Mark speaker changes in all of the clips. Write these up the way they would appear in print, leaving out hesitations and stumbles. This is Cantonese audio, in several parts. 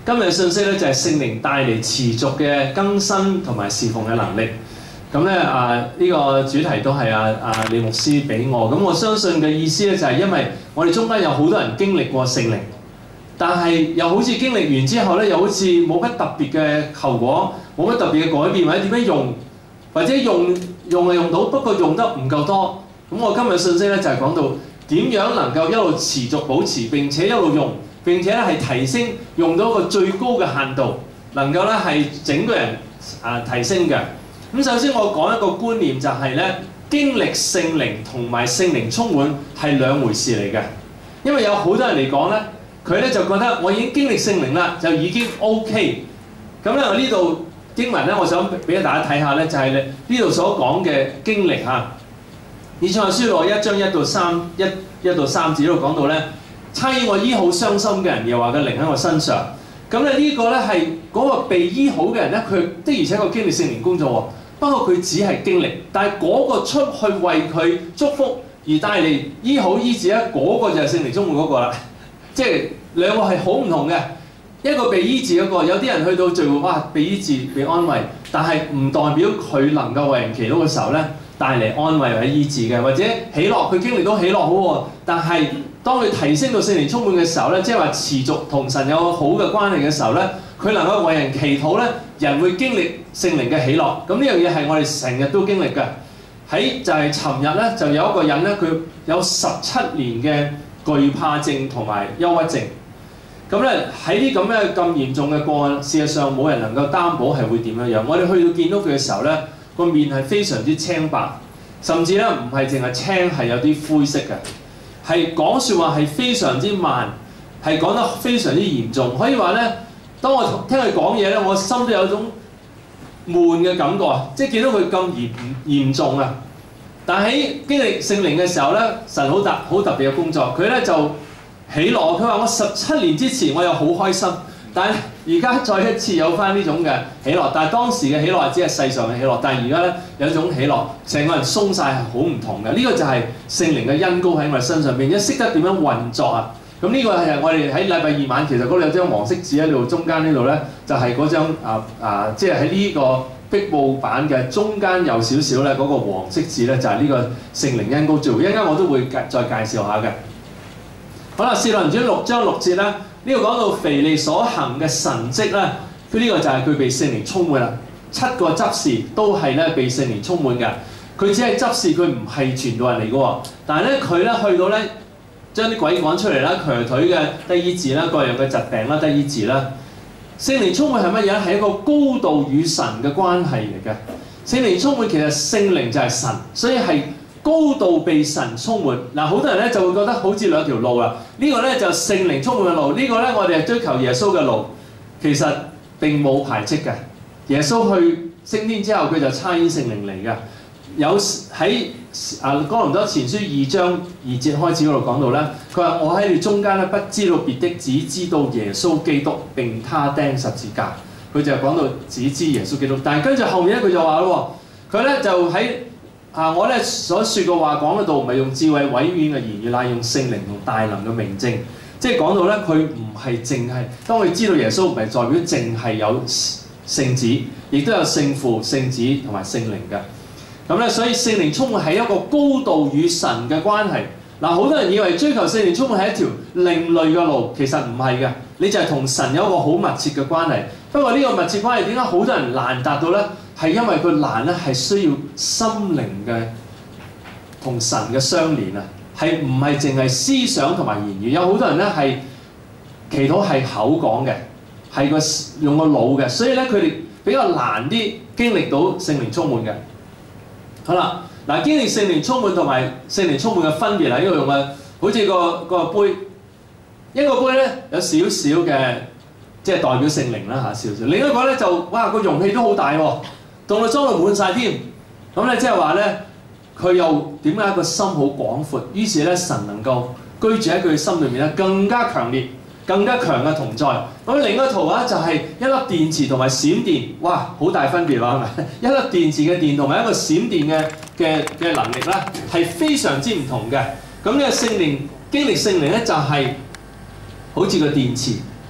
Speaker 1: 今日嘅信息咧就係聖靈帶嚟持續嘅更新同埋侍奉嘅能力。咁咧呢個主題都係李牧師俾我。咁我相信嘅意思咧就係因為我哋中間有好多人經歷過聖靈，但係又好似經歷完之後咧，又好似冇乜特別嘅後果，冇乜特別嘅改變，或者點樣用，或者用係用到，不過用得唔夠多。咁我今日信息咧就係講到點樣能夠一路持續保持，並且一路用，並且咧係提升，用到一個最高嘅限度，能夠咧係整個人提升嘅。咁首先我講一個觀念就係咧，經歷聖靈同埋聖靈充滿係兩回事嚟嘅。因為有好多人嚟講咧，佢咧就覺得我已經經歷聖靈啦，就已經 OK。咁咧我呢度經文咧，我想俾大家睇下咧，就係呢度所講嘅經歷嚇。以賽亞書1章1到3節呢度講到咧，差遣我醫好傷心嘅人，又話嘅靈喺我身上。咁咧呢個咧係嗰個被醫好嘅人咧，佢的而且確經歷聖靈工作喎。不過佢只係經歷，但係嗰個出去為佢祝福而帶嚟醫好醫治咧，嗰個就係聖靈充滿嗰個啦。即係兩個係好唔同嘅，一個被醫治嗰個，有啲人去到聚會，哇，被醫治、被安慰，但係唔代表佢能夠為人祈禱嘅時候咧，帶嚟安慰或者醫治嘅，或者喜樂，佢經歷到喜樂好喎，但係當佢提升到聖靈充滿嘅時候咧，即係話持續同神有好嘅關係嘅時候咧，佢能夠為人祈禱咧，人會經歷聖靈嘅喜樂。咁呢樣嘢係我哋成日都經歷嘅。喺就係尋日咧，就有一個人咧，佢有17年嘅懼怕症同埋憂鬱症。咁咧喺啲咁嚴重嘅個案，事實上冇人能夠擔保係會點樣。我哋去到見到佢嘅時候咧，個面係非常之青白，甚至咧唔係淨係青，係有啲灰色嘅，係講説話係非常之慢，係講得非常之嚴重。可以話咧，當我聽佢講嘢咧，我心都有種悶嘅感覺啊！即係見到佢咁嚴重啊！但喺經歷聖靈嘅時候咧，神好特別嘅工作，佢咧就喜樂。佢話我17年之前我又好開心，但係而家再一次有翻呢種嘅喜樂。但係當時嘅喜樂只係世上嘅喜樂，但係而家咧有一種喜樂，成個人鬆晒係好唔同嘅。呢個就係聖靈嘅恩膏喺我哋身上邊，一識得點樣運作啊！咁呢個係我哋喺禮拜二晚，其實嗰度有張黃色紙喺度，中間呢度咧就係嗰張即係喺呢個壁布板嘅中間有少少咧嗰個黃色字咧，就係呢個聖靈恩膏做。一陣間我都會再介紹下嘅。好啦，《使徒行傳》6章6節咧，呢度講到腓利所行嘅神蹟咧，佢呢個就係佢被聖靈充滿啦。7個執事都係咧被聖靈充滿嘅。佢只係執事，佢唔係傳道人嚟嘅喎。但係咧佢咧去到咧將啲鬼趕出嚟啦，瘸腿嘅得醫治啦，各樣嘅疾病啦得醫治啦。聖靈充滿係乜嘢咧？係一個高度與神嘅關係嚟嘅。聖靈充滿其實聖靈就係神，所以係高度被神充滿。嗱，好多人咧就會覺得好似兩條路啦。呢個咧就聖靈充滿嘅路，呢個咧我哋係追求耶穌嘅路。其實並冇排斥嘅。耶穌去升天之後，佢就差遣聖靈嚟嘅。有喺哥林多前書2章2節開始嗰度講到咧，佢話我喺你中間咧，不知道別的，只知道耶穌基督並他釘十字架。佢就係講到只知耶穌基督，但係跟住後面咧佢就話咯，佢咧就喺我咧所説嘅話講嗰度，唔係用智慧委婉嘅言語，乃用聖靈同大能嘅明證。即係講到咧，佢唔係淨係當佢知道耶穌，唔係代表淨係有聖子，亦都有聖父、聖子同埋聖靈嘅。咁咧，所以聖靈充滿係一個高度與神嘅關係。嗱，好多人以為追求聖靈充滿係一條另類嘅路，其實唔係嘅。你就係同神有一個好密切嘅關係。不過呢個密切關係點解好多人難達到咧？係因為佢難咧，係需要心靈嘅同神嘅相連啊，係唔係淨係思想同埋言語？有好多人咧係祈禱係口講嘅，係用個腦嘅，所以咧佢哋比較難啲經歷到聖靈充滿嘅。好啦，嗱，經歷聖靈充滿同埋聖靈充滿嘅分別係呢個用嘅，好似個杯，一個杯咧有少少嘅，即係代表聖靈啦嚇，少少。另一個咧就哇個容器都好大喎，當佢裝到滿晒添。咁咧即係話咧，佢又點解個心好廣闊？於是咧神能夠居住喺佢心裏面咧，更加強烈、更加強嘅同在。咁另一個圖畫就係一粒電池同埋閃電，哇，好大分別喎，係咪？一粒電池嘅電同埋一個閃電嘅能力咧，係非常之唔同嘅。咁呢個聖靈經歷聖靈咧，就係好似個電池，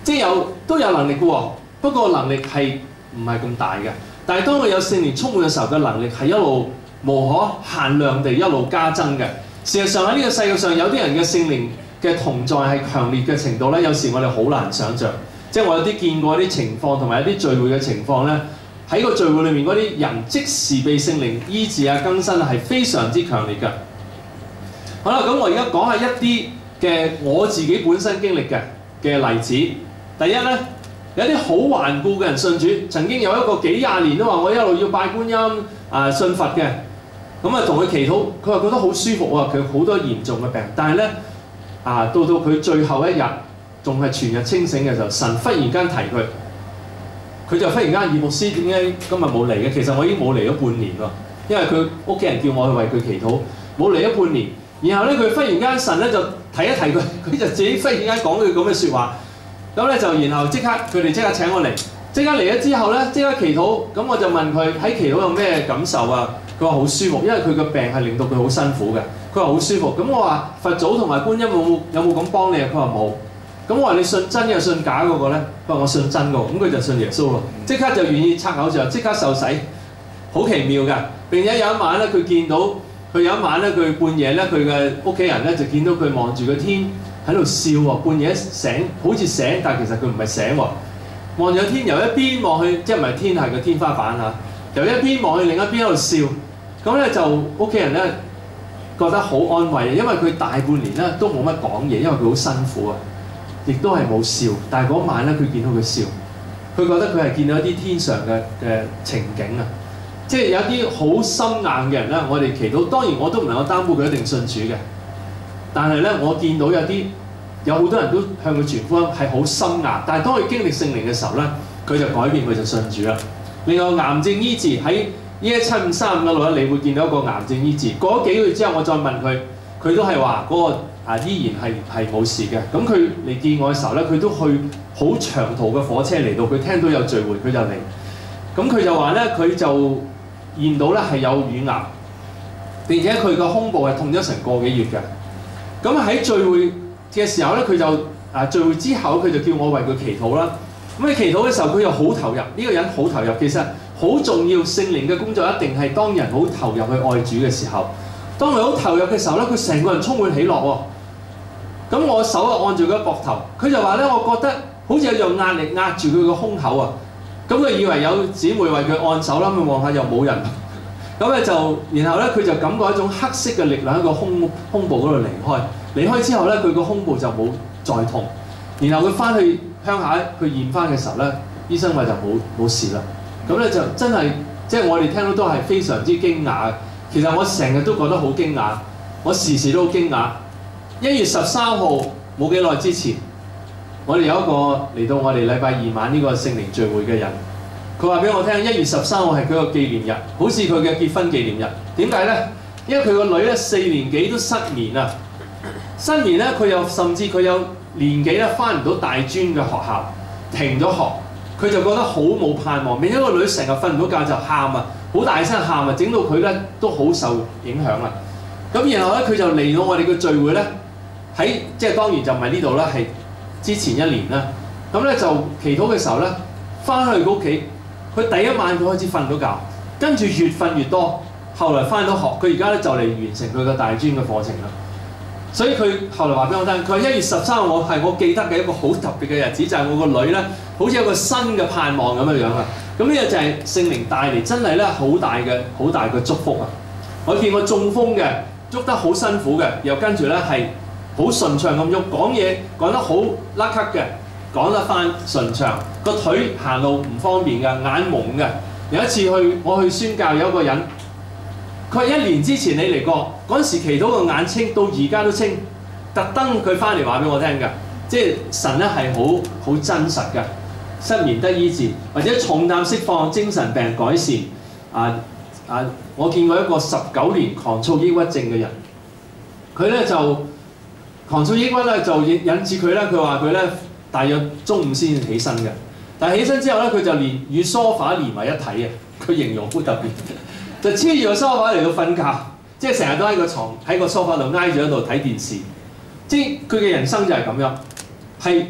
Speaker 1: 即係都有能力嘅喎，不過能力係唔係咁大嘅。但係當佢有聖靈充滿嘅時候，嘅能力係一路無可限量地一路加增嘅。事實上喺呢個世界上有啲人嘅聖靈嘅同在係強烈嘅程度咧，有時我哋好難想像。即係我有啲見過啲情況，同埋有啲聚會嘅情況咧，喺個聚會裏面嗰啲人即時被聖靈醫治啊更新係非常之強烈嘅。好啦，咁我而家講下一啲嘅我自己本身經歷嘅例子。第一咧，有啲好頑固嘅人信主，曾經有一個幾廿年都話我一路要拜觀音信佛嘅，咁啊同佢祈禱，佢話覺得好舒服啊，佢好多嚴重嘅病，但係咧到佢最後一日仲係全日清醒嘅時候，神忽然間提佢，佢就忽然間葉牧師點解今日冇嚟嘅？其實我已經冇嚟咗半年喎，因為佢屋企人叫我去為佢祈禱，冇嚟咗半年。然後咧佢忽然間神咧就提一提佢，佢就自己忽然間講句咁嘅説話。咁咧就然後佢哋即刻請我嚟，即刻嚟咗之後咧即刻祈禱。咁我就問佢喺祈禱有咩感受啊？佢話好舒服，因為佢個病係令到佢好辛苦嘅。佢話好舒服。咁我話佛祖同埋觀音有冇咁幫你啊？佢話冇。咁我話你信真嘅信假嗰個咧？佢話我信真個。咁佢就信耶穌咯，即刻就願意拆口罩，即刻受洗，好奇妙㗎。並且有一晚咧，佢見到佢有一晚咧，佢半夜咧，佢嘅屋企人咧就見到佢望住個天喺度笑喎，半夜醒，好似醒，但係其實佢唔係醒喎。望住個天，由一邊望去，即係唔係天係個天花板嚇，由一邊望去另一邊喺度笑。咁咧就屋企人咧覺得好安慰，因為佢大半年咧都冇乜講嘢，因為佢好辛苦啊，亦都係冇笑。但係嗰晚咧，佢見到佢笑，佢覺得佢係見到一啲天上嘅情景啊，即係有一啲好心硬嘅人咧，我哋祈禱，當然我都唔能夠擔保佢一定信主嘅。但係咧，我見到有好多人都向佢傳福音係好心硬，但係當佢經歷聖靈嘅時候咧，佢就改變，佢就信主啦。另外癌症醫治喺17535嗰度咧，你會見到一個癌症醫治。過咗幾個月之後，我再問佢，佢都係話嗰個依然係冇事嘅。咁佢嚟見我嘅時候咧，佢都去好長途嘅火車嚟到，佢聽到有聚會，佢就嚟。咁佢就話咧，佢就驗到咧係有乳癌，並且佢個胸部係痛咗成個幾月嘅。咁喺聚會嘅時候咧，佢就聚會之後，佢就叫我為佢祈禱啦。咁喺祈禱嘅時候，佢又好投入，呢個人好投入。其實好重要，聖靈嘅工作一定係當人好投入去愛主嘅時候。當佢好投入嘅時候咧，佢成個人充滿喜樂喎。咁我手啊按住佢膊頭，佢就話咧，我覺得好似有樣壓力壓住佢個胸口啊。咁佢以為有姊妹為佢按手啦，咁望下又冇人。咁咧就，然後咧佢就感覺一種黑色嘅力量喺個胸部嗰度離開。離開之後咧，佢個胸部就冇再痛。然後佢翻去鄉下，佢驗翻嘅時候咧，醫生話就冇事啦。咁咧就真係，即係我哋聽到都係非常之驚訝。其實我成日都覺得好驚訝，我時時都好驚訝。1月13號冇幾耐之前，我哋有一個嚟到我哋禮拜二晚呢個聖靈聚會嘅人。佢話俾我聽，1月13號係佢個紀念日，好似佢嘅結婚紀念日。點解咧？因為佢個女咧4年幾都失眠啊！失眠咧，甚至佢有年幾咧翻唔到大專嘅學校，停咗學，佢就覺得好冇盼望。另一個女成日瞓唔到覺就喊啊，好大聲喊啊，整到佢咧都好受影響啊。咁然後咧，佢就嚟到我哋嘅聚會咧，即係當然就唔係呢度啦，係之前1年啦。咁咧就祈禱嘅時候咧，翻去佢屋企。佢第一晚佢開始瞓到覺，跟住越瞓越多。後來翻到學，佢而家咧就嚟完成佢個大專嘅課程啦。所以佢後來話俾我聽，佢話1月13號我記得嘅一個好特別嘅日子，就係我個女咧，好似有個新嘅盼望咁樣啊。咁呢個就係聖靈帶嚟，真係咧好大嘅祝福啊！我見過中風嘅，喐得好辛苦嘅，又跟住咧係好順暢咁喐，講嘢講得好甩咳嘅。講得翻順暢，個腿行路唔方便㗎，眼矇嘅。有一次我去宣教，有一個人，佢係1年之前你嚟過，嗰陣時祈禱個眼清，到而家都清。特登佢翻嚟話俾我聽㗎，即係神咧係好真實㗎，失眠得醫治，或者重擔釋放、精神病改善。我見過一個19年狂躁抑鬱症嘅人，佢咧就狂躁抑鬱咧就引致佢咧，佢話佢咧。大約中午先起身嘅，但係起身之後咧，佢就與梳化連埋一體啊！佢形容好特別，就黐住個梳化嚟到瞓覺，即係成日都喺個梳化度挨住喺度睇電視，即係佢嘅人生就係咁樣，係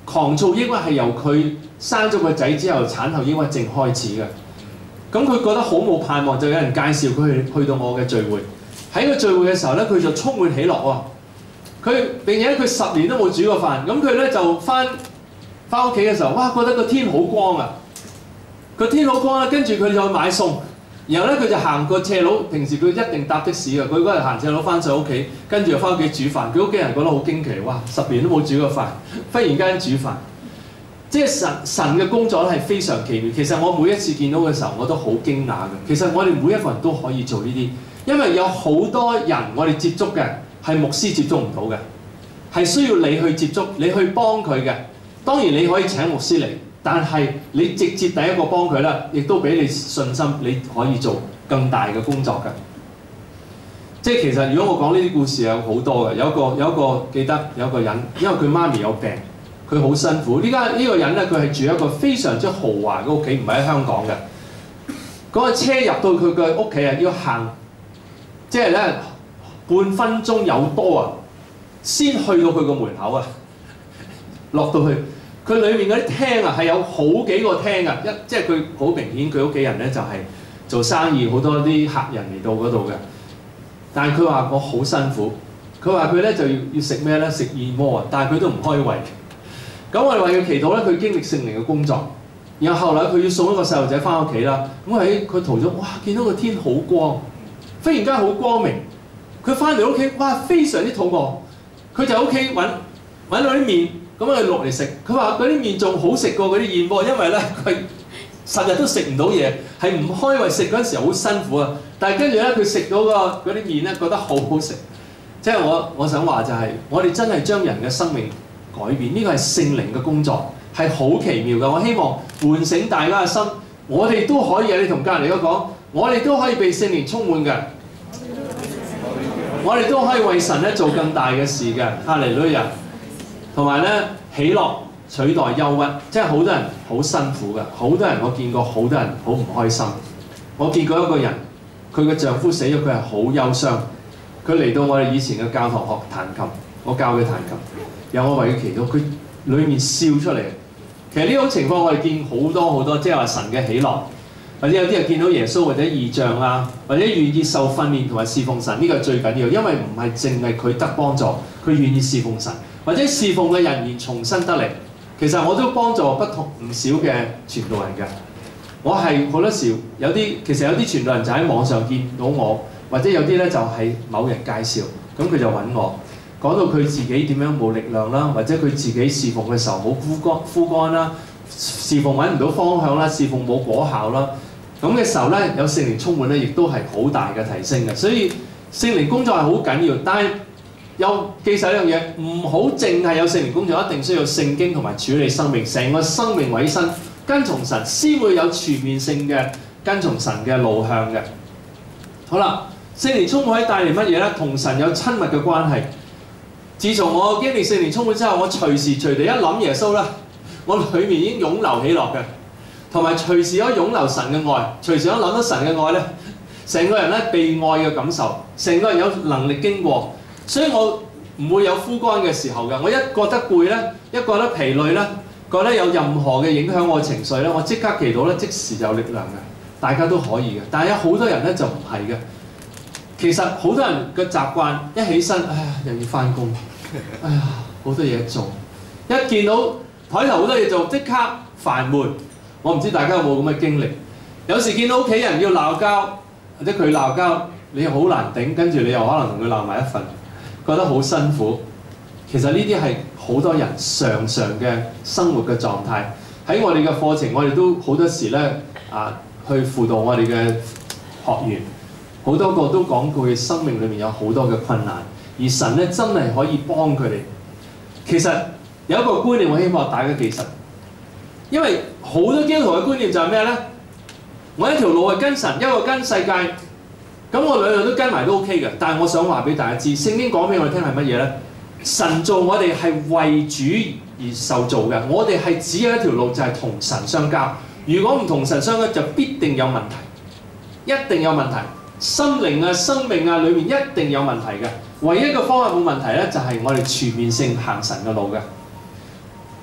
Speaker 1: 狂躁抑鬱係由佢生咗個仔之後產後抑鬱症開始嘅。咁佢覺得好冇盼望，就有人介紹佢去到我嘅聚會。喺個聚會嘅時候咧，佢就充滿喜樂喎。並且佢10年都冇煮過飯，咁佢咧就翻屋企嘅時候，哇！覺得個天好光啊，個天好光啦，跟住佢就去買餸。然後咧，佢就行個斜路，平時佢一定搭的士嘅。佢嗰日行斜路翻上屋企，跟住又翻屋企煮飯。佢屋企人覺得好驚奇，哇！10年都冇煮過飯，忽然間煮飯。即係神嘅工作咧係非常奇妙。其實我每一次見到嘅時候，我都好驚訝嘅。其實我哋每一個人都可以做呢啲，因為有好多人我哋接觸嘅係牧師接觸唔到嘅，係需要你去接觸，你去幫佢嘅。當然你可以請牧師嚟。但係你直接第一個幫佢啦，亦都俾你信心，你可以做更大嘅工作㗎。即係其實如果我講呢啲故事有好多嘅，有一個記得有一個人，因為佢媽咪有病，佢好辛苦。呢個人咧，佢係住一個非常之豪華嘅屋企，唔係喺香港嘅。嗰個車入到佢嘅屋企啊，要行即係咧半分鐘有多啊，先去到佢個門口啊，落到去。佢裏面嗰啲廳啊，係有好幾個廳啊，即係佢好明顯，佢屋企人咧就係做生意，好多啲客人嚟到嗰度嘅。但係佢話我好辛苦，佢話佢咧就要食咩咧？食燕窩啊，但係佢都唔開胃。咁我哋為佢祈禱咧，佢經歷聖靈嘅工作。然後後來佢要送一個細路仔翻屋企啦。咁喺佢途中，哇！見到個天好光，忽然間好光明。佢翻嚟屋企，哇！非常之肚餓，佢就喺屋企揾到啲麵。咁佢落嚟食，佢話嗰啲麵仲好食過嗰啲燕窩，因為咧佢10日都食唔到嘢，係唔開胃食嗰陣時好辛苦啊。但係跟住咧，佢食到嗰啲麵咧，覺得好好食。即係我想話就係，我哋真係將人嘅生命改變，呢個係聖靈嘅工作，係好奇妙嘅。我希望喚醒大家嘅心，我哋都可以啊！你同隔離嗰講，我哋都可以被聖靈充滿嘅，我哋都可以為神咧做更大嘅事嘅。哈利路亞！同埋咧，喜樂取代憂鬱，即係好多人好辛苦嘅，好多人我見過，好多人好唔開心。我見過一個人，佢嘅丈夫死咗，佢係好憂傷。佢嚟到我哋以前嘅教堂學彈琴，我教佢彈琴，然後我為佢祈禱，佢裏面笑出嚟。其實呢種情況我哋見好多，即係話神嘅喜樂，或者有啲人見到耶穌或者異象啊，或者願意受訓練同埋侍奉神，呢個最緊要，因為唔係淨係佢得幫助，佢願意侍奉神。或者侍奉嘅人員重新得嚟，其實我都幫助唔少嘅傳道人嘅。我係好多時其實有啲傳道人就喺網上見到我，或者有啲咧就係某人介紹，咁佢就揾我，講到佢自己點樣冇力量啦，或者佢自己侍奉嘅時候好枯乾啦，侍奉揾唔到方向啦，侍奉冇果效啦，咁嘅時候咧有聖靈充滿咧，亦都係好大嘅提升嘅。所以聖靈工作係好緊要，但係又記實一樣嘢，唔好淨係有聖靈工作，一定需要聖經同埋處理生命，成個生命委身跟從神，先會有全面性嘅跟從神嘅路向嘅。好啦，聖靈充滿帶嚟乜嘢咧？同神有親密嘅關係。自從我經歷聖靈充滿之後，我隨時隨地一諗耶穌啦，我裏面已經湧流喜樂嘅，同埋隨時可以湧流神嘅愛，隨時可以諗到神嘅愛咧，成個人咧被愛嘅感受，成個人有能力經過。所以我唔會有枯乾嘅時候嘅，我一覺得攰咧，一覺得疲累咧，覺得有任何嘅影響我情緒咧，我即刻祈禱咧，即時有力量嘅，大家都可以嘅。但係有好多人咧就唔係嘅。其實好多人嘅習慣一起身，哎呀又要返工，哎呀好多嘢做，一見到枱頭好多嘢做，即刻煩悶。我唔知大家有冇咁嘅經歷？有時見到屋企人要鬧交，或者佢鬧交，你又好難頂，跟住你又可能同佢鬧埋一份。覺得好辛苦，其實呢啲係好多人常嘅生活嘅狀態。喺我哋嘅課程，我哋都好多時咧去輔導我哋嘅學員，好多個都講佢生命裏面有好多嘅困難，而神咧真係可以幫佢哋。其實有一個觀念，我希望大家記實，因為好多基督徒嘅觀念就係咩咧？我一條路係跟神，一個跟世界。咁我兩樣都跟埋都 OK 嘅，但係我想話俾大家知，聖經講俾我哋聽係乜嘢咧？神造我哋係為主而受造嘅，我哋係只有一條路就係同神相交。如果唔同神相交，就必定有問題，一定有問題。心靈啊、生命啊裏面一定有問題嘅。唯一嘅方法冇問題咧，就係我哋全面性行神嘅路嘅。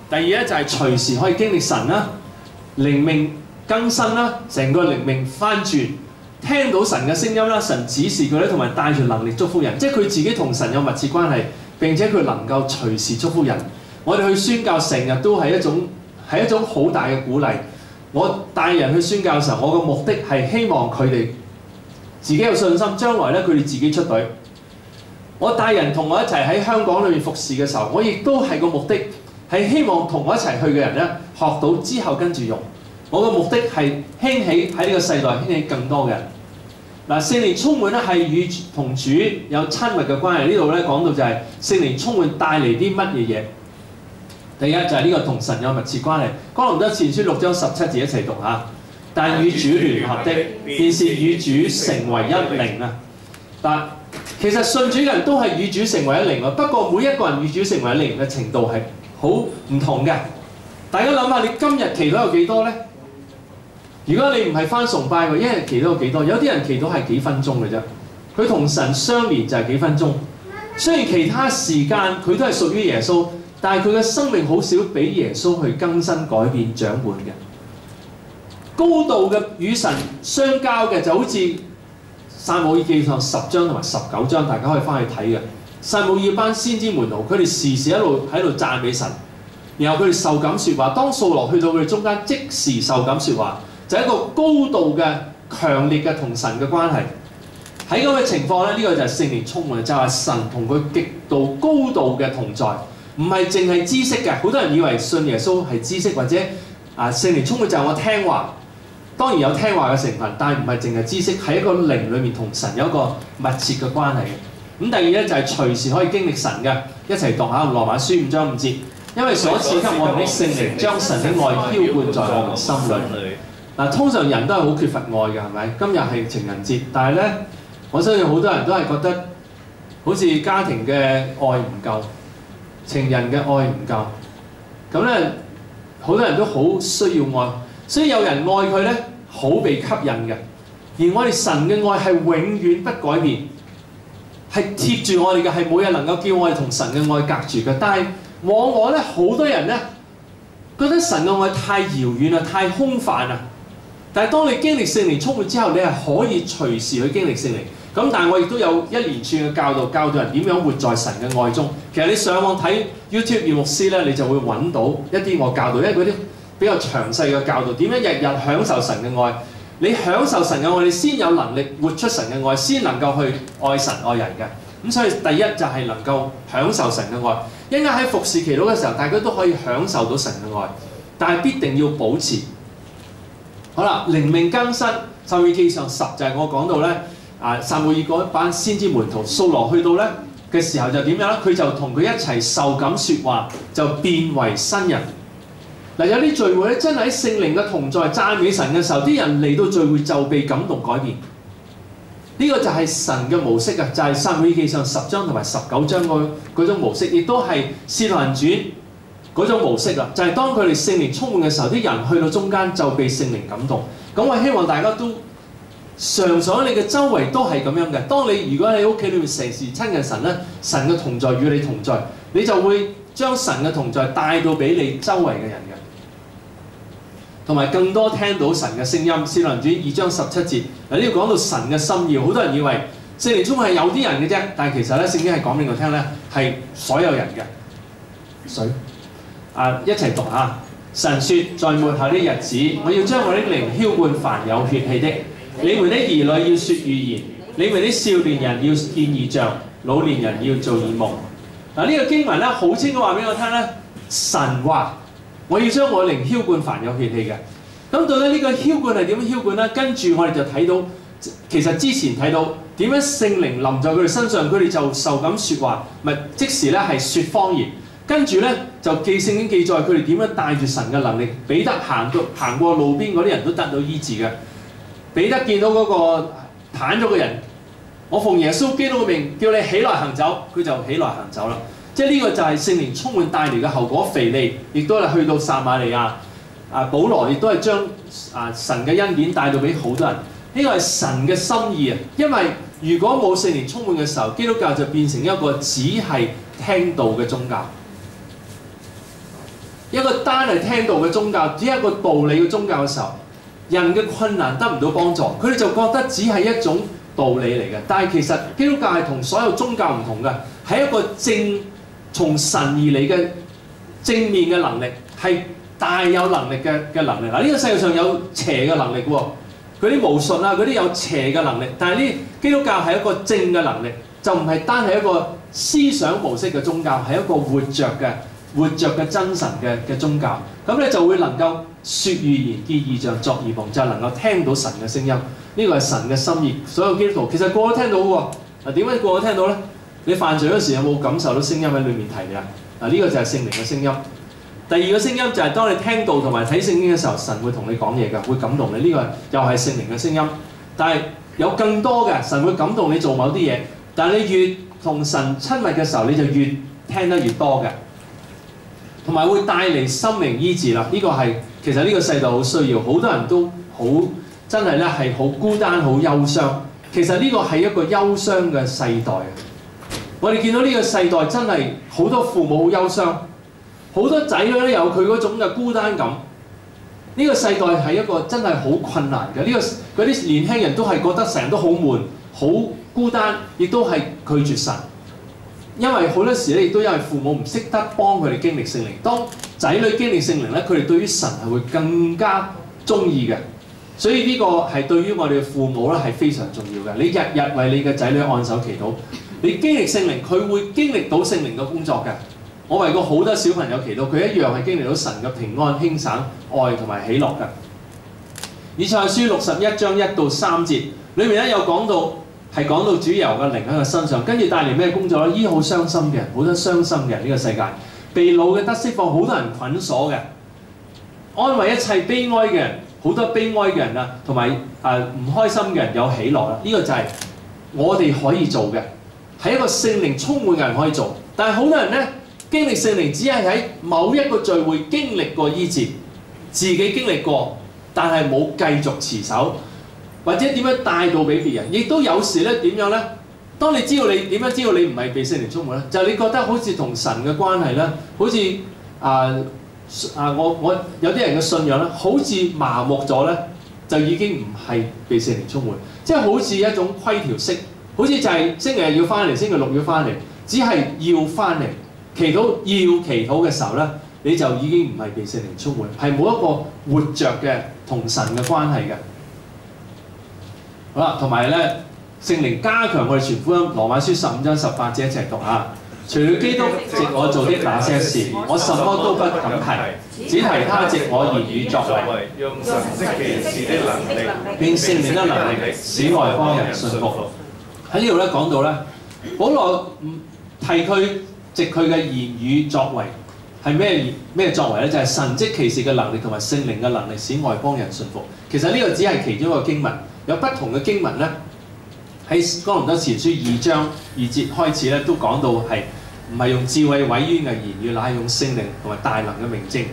Speaker 1: 第二咧就係隨時可以經歷神啦，靈命更新啦，成個靈命翻轉，聽到神嘅聲音啦，神指示佢咧，同埋帶住能力祝福人，即係佢自己同神有密切關係，並且佢能夠隨時祝福人。我哋去宣教成日都係一種好大嘅鼓勵。我帶人去宣教嘅時候，我嘅目的係希望佢哋自己有信心，將來咧佢哋自己出隊。我帶人同我一齊喺香港裏面服侍嘅時候，我亦都係個目的係希望同我一齊去嘅人咧學到之後跟住用。我嘅目的係興起喺呢個世代興起更多嘅人。嗱，聖靈充滿咧係與同主有親密嘅關係。呢度咧講到就係聖靈充滿帶嚟啲乜嘢嘢？第一就係呢個同神有密切關係。哥林多前書6章17節一齊讀下。但與主聯合的，便是與主成為一靈啊！嗱，其實信主嘅人都係與主成為一靈啊。不過每一個人與主成為一靈嘅程度係好唔同嘅。大家諗下，你今日祈禱有幾多呢？如果你唔係返崇拜嘅，一日祈禱有幾多？有啲人祈禱係幾分鐘嘅啫。佢同神相連就係幾分鐘。雖然其他時間佢都係屬於耶穌，但係佢嘅生命好少俾耶穌去更新、改變、掌管嘅。高度嘅與神相交嘅就好似撒母耳記上10章同埋19章，大家可以翻去睇嘅。撒母耳班先知門徒，佢哋時時一路喺度讚美神，然後佢哋受感説話。當掃羅去到佢哋中間，即時受感説話，就係一個高度嘅強烈嘅同神嘅關係。喺咁嘅情況咧，呢個就係聖靈充滿，就係神同佢極度高度嘅同在，唔係淨係知識嘅。好多人以為信耶穌係知識，或者聖靈充滿就係我聽話。當然有聽話嘅成分，但係唔係淨係知識，係一個靈裏面同神有一個密切嘅關係嘅。咁第二咧就係隨時可以經歷神嘅，一齊讀下羅馬書5章5節。因為所賜給我們的聖靈將神的愛澆灌在我們心裏。嗱，通常人都係好缺乏愛嘅，係咪？今日係情人節，但係咧，我相信好多人都係覺得好似家庭嘅愛唔夠，情人嘅愛唔夠。咁咧，好多人都好需要愛。所以有人愛佢咧，好被吸引嘅。而我哋神嘅愛係永遠不改變，係貼住我哋嘅，係冇人能夠叫我哋同神嘅愛隔住嘅。但係往往咧，好多人咧覺得神嘅愛太遙遠啦，太空泛啦。但係當你經歷聖靈充滿之後，你係可以隨時去經歷聖靈。咁但係我亦都有一連串嘅教導人點樣活在神嘅愛中。其實你上網睇 YouTube 葉牧師咧，你就會揾到一啲我教導，因為嗰啲比較詳細嘅教導，點樣日日享受神嘅愛。你享受神嘅愛，你先有能力活出神嘅愛，先能夠去愛神愛人嘅。咁所以第一就係能夠享受神嘅愛。一陣間喺服侍祈禱嘅時候，大家都可以享受到神嘅愛，但係必定要保持。好啦，靈命更新，撒母耳記上10就係我講到咧，撒母耳嗰班先知門徒掃羅去到咧嘅時候就點樣咧？佢就同佢一齊受感説話，就變為新人。嗱，有啲聚會咧，真係喺聖靈嘅同在讚美神嘅時候，啲人嚟到聚會就被感動改變。呢個就係神嘅模式啊，就係撒母耳記上10章同埋19章嗰種模式，亦都係《使徒行傳》嗰種模式啦。就係當佢哋聖靈充滿嘅時候，啲人去到中間就被聖靈感動。咁我希望大家都常常你嘅周圍都係咁樣嘅。當你如果喺屋企裏面成時親近神咧，神嘅同在與你同在，你就會將神嘅同在帶到俾你周圍嘅人嘅。同埋更多聽到神嘅聲音，《使徒行傳》2章17節，嗱呢度講到神嘅心意，好多人以為聖靈充滿係有啲人嘅啫，但係其實咧聖經係講俾我聽咧，係所有人嘅。水一齊讀下。神說：在末後的日子，我要將我的靈澆灌凡有血氣的，你們的兒女要説預言，你們的少年人要見異象，老年人要做異夢。嗱呢個經文咧好清楚話俾我聽咧，神話。我要將我靈澆灌凡有血氣嘅。咁到底呢個澆灌係點樣澆灌呢？跟住我哋就睇到，其實之前睇到點樣聖靈臨在佢哋身上，佢哋就受感説話，咪即時咧係説方言。跟住咧就記聖經記載佢哋點樣帶住神嘅能力。彼得行過路邊嗰啲人都得到醫治嘅。彼得見到嗰個癱咗嘅人，我奉耶穌基督嘅名叫你起來行走，佢就起來行走啦。即係呢個就係聖靈充滿帶嚟嘅後果。腓利亦都係去到撒瑪利亞，保羅亦都係將神嘅恩典帶到俾好多人。呢個係神嘅心意啊！因為如果冇聖靈充滿嘅時候，基督教就變成一個只係聽道嘅宗教。 一個單係聽道嘅宗教，只係一個道理嘅宗教嘅時候，人嘅困難得唔到幫助，佢哋就覺得只係一種道理嚟嘅。但係其實基督教係同所有宗教唔同嘅，係一個從神而嚟嘅正面嘅能力，係大有能力嘅能力。嗱，呢個世界上有邪嘅能力喎，嗰啲巫術啊，嗰啲有邪嘅能力，但係呢基督教係一個正嘅能力，就唔係單係一個思想模式嘅宗教，係一個活着嘅真神嘅宗教。咁咧就會能夠説預言、見異象、作異夢，就能夠聽到神嘅聲音。呢個係神嘅心意。所有基督徒其實個個都聽到嘅喎。嗱，點解個個聽到咧？你犯罪嗰時有冇感受到聲音喺裏面提你啊？嗱，呢個就係聖靈嘅聲音。第二個聲音就係當你聽道同埋睇聖經嘅時候，神會同你講嘢㗎，會感動你。呢個又係聖靈嘅聲音。但係有更多嘅，神會感動你做某啲嘢。但係你越同神親密嘅時候，你就越聽得越多嘅，同埋會帶嚟心靈醫治啦。呢個係其實呢個世代好需要，好多人都好真係咧係好孤單、好憂傷。其實呢個係一個憂傷嘅世代。我哋見到呢個世代真係好多父母好憂傷，好多仔女都有佢嗰種嘅孤單感。呢個世代係一個真係好困難嘅。嗰啲年輕人都係覺得成日都好悶、好孤單，亦都係拒絕神。因為好多時咧，亦都因為父母唔識得幫佢哋經歷聖靈。當仔女經歷聖靈咧，佢哋對於神係會更加鍾意嘅。所以呢個係對於我哋嘅父母咧係非常重要嘅。你日日為你嘅仔女按手祈禱，你經歷聖靈，佢會經歷到聖靈嘅工作嘅。我為過好多小朋友祈禱，佢一樣係經歷到神嘅平安、輕省、愛同埋喜樂嘅。以賽亞書61章1到3節裏面咧有講到。係講到主耶和華嘅靈喺佢身上，跟住帶嚟咩工作咧？醫好傷心嘅人，好多傷心嘅人呢個世界，被擄嘅得釋放，好多人捆鎖嘅，安慰一切悲哀嘅人，好多悲哀嘅人啊，同埋唔開心嘅人有喜樂啦。呢個就係我哋可以做嘅，係一個聖靈充滿嘅人可以做。但係好多人咧經歷聖靈，只係喺某一個聚會經歷過醫治，自己經歷過，但係冇繼續持守。或者點樣帶到俾別人，亦都有時咧點樣咧？當你知道你點樣知道你唔係被聖靈充滿咧，就係你覺得好似同神嘅關係咧，好似我有啲人嘅信仰咧，好似麻木咗咧，就已經唔係被聖靈充滿，即係好似一種規條式，好似就係星期日要翻嚟，星期六要翻嚟，只係要翻嚟，祈禱嘅時候咧，你就已經唔係被聖靈充滿，係冇一個活着嘅同神嘅關係嘅。好啦，同埋咧，聖靈加強我哋傳福音。羅馬書15章18節一齊讀啊！除了基督藉我做的那些事，我什麼都不敢提，只提他藉我言語作為，用神蹟奇事的能力，並聖靈的能力，使外邦人信服。喺呢度咧講到咧，保羅提佢藉佢嘅言語作為係咩作為咧？就係神蹟奇事嘅能力同埋聖靈嘅能力，使外邦人信服。其實呢個只係其中一個經文。有不同嘅經文咧，喺哥林多前書2章2節開始咧，都講到係唔係用智慧委婉嘅言語，乃係用聖靈同埋大能嘅明證，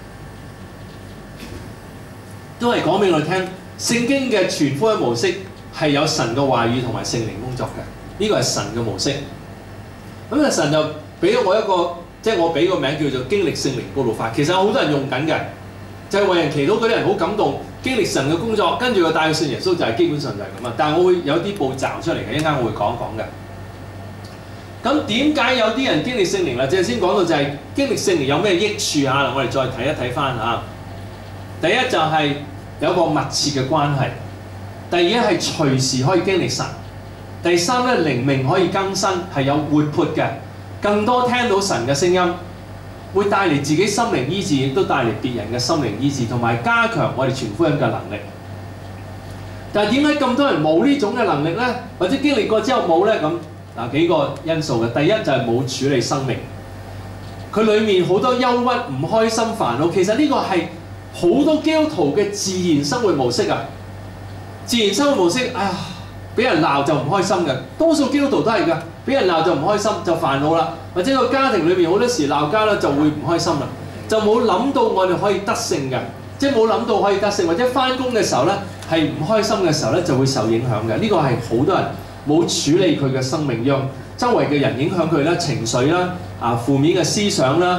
Speaker 1: 都係講俾我哋聽。聖經嘅傳福音模式係有神嘅話語同埋聖靈工作嘅，呢個係神嘅模式。咁啊，神就俾咗我一個，即係我俾個名叫做經歷聖靈佈道法。其實有好多人用緊嘅，就係為人祈禱嗰啲人好感動。經歷神嘅工作，跟住佢帶佢信耶穌，就係基本上就係咁啊！但係我會有啲步驟出嚟嘅，一陣間我會講一講嘅。咁點解有啲人經歷聖靈啦？即係先講到就係經歷聖靈有咩益處啊？我哋再睇一睇翻啊。第一就係有個密切嘅關係，第二係隨時可以經歷神，第三咧靈命可以更新，係有活潑嘅，更多聽到神嘅聲音。會帶嚟自己心靈醫治，亦都帶嚟別人嘅心靈醫治，同埋加強我哋傳福音嘅能力。但係點解咁多人冇呢種嘅能力呢？或者經歷過之後冇呢？咁嗱幾個因素嘅。第一就係冇處理生命，佢裡面好多憂鬱、唔開心、煩惱。其實呢個係好多基督徒嘅自然生活模式啊！自然生活模式，哎呀，俾人鬧就唔開心嘅，多數基督徒都係㗎。俾人鬧就唔開心，就煩惱啦。或者個家庭裏面好多時鬧交啦，就會唔開心啦。就冇諗到我哋可以得勝嘅，即係冇諗到可以得勝。或者翻工嘅時候咧，係唔開心嘅時候咧，就會受影響嘅。呢個係好多人冇處理佢嘅生命，讓周圍嘅人影響佢啦、情緒啦、負面嘅思想啦，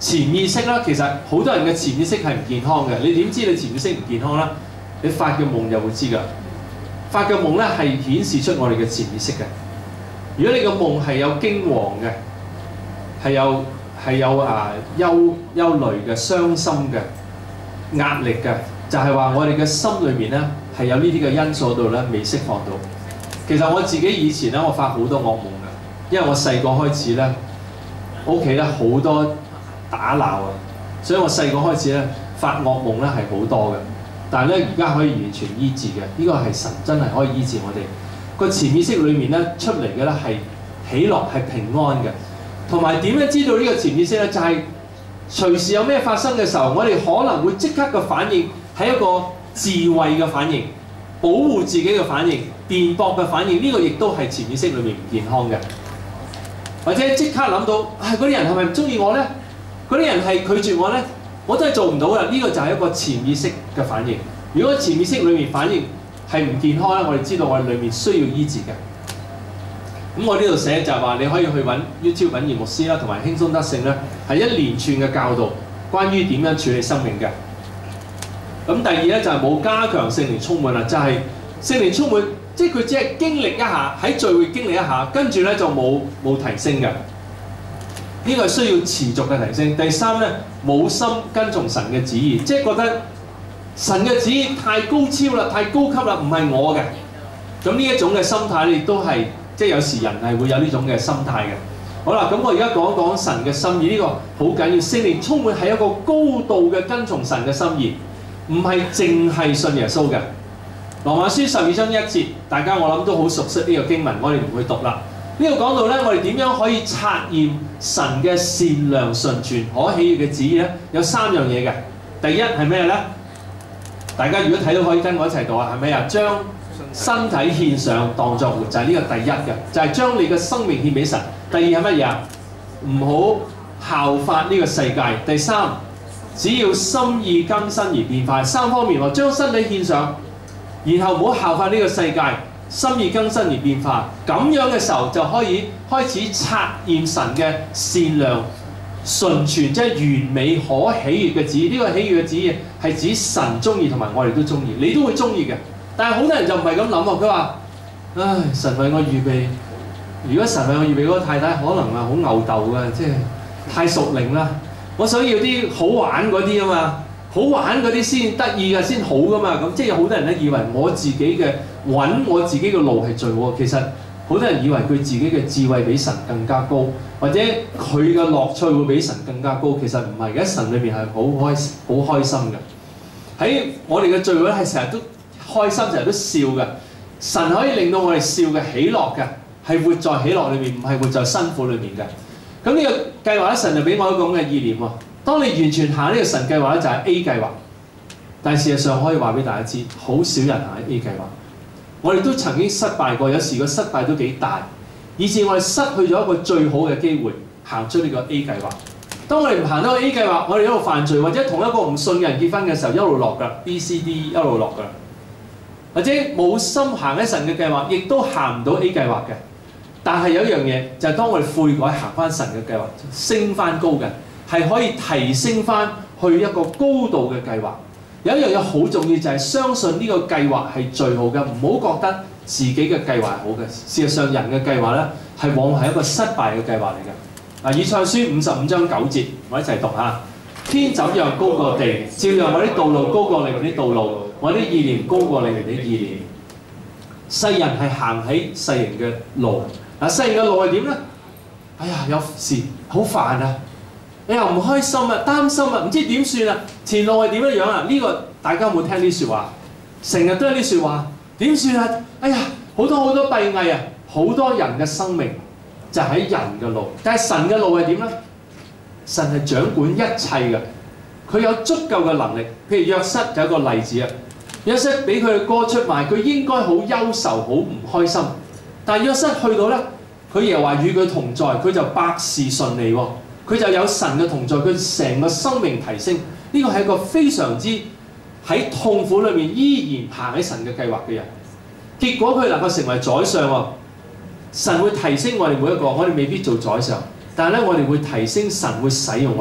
Speaker 1: 潛意識啦，其實好多人嘅潛意識係唔健康嘅。你點知你潛意識唔健康啦？你發嘅夢就會知㗎。發嘅夢咧係顯示出我哋嘅潛意識嘅。如果你個夢係有驚惶嘅，係有憂慮嘅、傷心嘅、壓力嘅，就係話我哋嘅心裏面咧係有呢啲嘅因素度咧未釋放到。其實我自己以前咧，我發好多惡夢嘅，因為我細個開始咧，屋企咧好多打鬧啊，所以我細個開始咧發惡夢咧係好多嘅。但係咧而家可以完全醫治嘅，呢個係神真係可以醫治我哋個潛意識裏面咧出嚟嘅咧係喜樂係平安嘅。同埋點樣知道呢個潛意識咧？就係隨時有咩發生嘅時候，我哋可能會即刻嘅反應係一個自衛嘅反應，保護自己嘅反應，辯駁嘅反應。呢個亦都係潛意識裏面唔健康嘅。或者即刻諗到嗰啲人係咪唔中意我咧？嗰啲人係拒絕我咧？我真係做唔到嘅。呢個就係一個潛意識嘅反應。如果潛意識裏面反應係唔健康咧，我哋知道我哋裏面需要醫治嘅。咁我呢度寫就係話你可以去揾 YouTube 揾葉牧師啦，同埋輕鬆得勝咧，係一連串嘅教導，關於點樣處理生命嘅。咁第二咧就係冇加強聖靈充滿啦，就係聖靈充滿，即係佢只係經歷一下，喺聚會經歷一下，跟住咧就冇提升嘅。呢個係需要持續嘅提升。第三咧冇心跟從神嘅旨意，即係覺得神嘅旨意太高超啦，太高級啦，唔係我嘅。咁呢一種嘅心態咧，亦都係。即係有時人係會有呢種嘅心態嘅。好啦，咁我而家講一講神嘅心意，呢個好緊要。聖靈充滿係一個高度嘅跟從神嘅心意，唔係淨係信耶穌嘅。羅馬書12章1節，大家我諗都好熟悉呢個經文，我哋唔會讀啦。呢度講到咧，我哋點樣可以察驗神嘅善良、純全、可喜悅嘅旨意咧？有3樣嘢嘅。第一係咩咧？大家如果睇到可以跟我一齊讀啊，係咩啊？將身體獻上當作活祭，呢個第一嘅，就係將你嘅生命獻俾神。第二係乜嘢啊？唔好效法呢個世界。第三，只要心意更新而變化。3方面喎，將身體獻上，然後唔好效法呢個世界，心意更新而變化。咁樣嘅時候就可以開始察驗神嘅善良、純全，即係完美、可喜悅嘅旨意。呢個喜悅嘅旨意係指神中意同埋我哋都中意，你都會中意嘅。但係好多人就唔係咁諗喎，佢話：唉，神為我預備，如果神為我預備嗰個太太，可能係好牛竇嘅，即係太屬靈啦。我想要啲好玩嗰啲啊嘛，好玩嗰啲先得意嘅，先好噶嘛。咁即係有好多人咧以為我自己嘅揾我自己嘅路係最好，其實好多人以為佢自己嘅智慧比神更加高，或者佢嘅樂趣會比神更加高。其實唔係嘅，神裏面係好開心嘅。喺我哋嘅聚會係成日都開心，成日都笑嘅。神可以令到我哋笑嘅、喜樂嘅，係活在喜樂裏面，唔係活在辛苦裏面嘅。咁呢個計劃咧，神就俾我一個咁嘅意念喎。當你完全行呢個神計劃咧，就係 A 計劃。但係事實上可以話俾大家知，好少人行 A 計劃。我哋都曾經失敗過，有時個失敗都幾大，以致我哋失去咗一個最好嘅機會，行出呢個 A 計劃。當我哋唔行到 A 計劃，我哋一路犯罪，或者同一個唔信嘅人結婚嘅時候，一路落㗎 ，B、C、D 一路落㗎。或者冇心行喺神嘅計劃，亦都行唔到 A 計劃嘅。但係有一樣嘢，就係當我哋悔改行翻神嘅計劃，升翻高嘅，係可以提升翻去一個高度嘅計劃。有一樣嘢好重要，就係相信呢個計劃係最好嘅，唔好覺得自己嘅計劃係好嘅。事實上，人嘅計劃咧係往往係一個失敗嘅計劃嚟嘅。以賽亞書55章9節，我一齊讀下：天怎樣高過地，照樣我啲道路高過你們啲道路，我啲意念高過你們啲意念。世人係行喺世人嘅路，世人嘅路係點咧？哎呀，有時好煩啊！你又唔開心啊，擔心啊，唔知點算啊？前路係點樣啊？呢個大家有冇聽啲説話？成日都有啲説話，點算啊？哎呀，好多閉翳啊！好多人嘅生命就喺人嘅路，但係神嘅路係點咧？神係掌管一切嘅，佢有足夠嘅能力。譬如約瑟就有一個例子啊，約瑟俾佢嘅哥出賣，佢應該好憂愁、好唔開心。但係約瑟去到咧，佢耶和華與佢同在，佢就百事順利喎。佢就有神嘅同在，佢成個生命提升。呢個係一個非常之喺痛苦裏面依然行喺神嘅計劃嘅人。結果佢能夠成為宰相喎。神會提升我哋每一個，我哋未必做宰相，但係咧我哋會提升，神會使用我哋。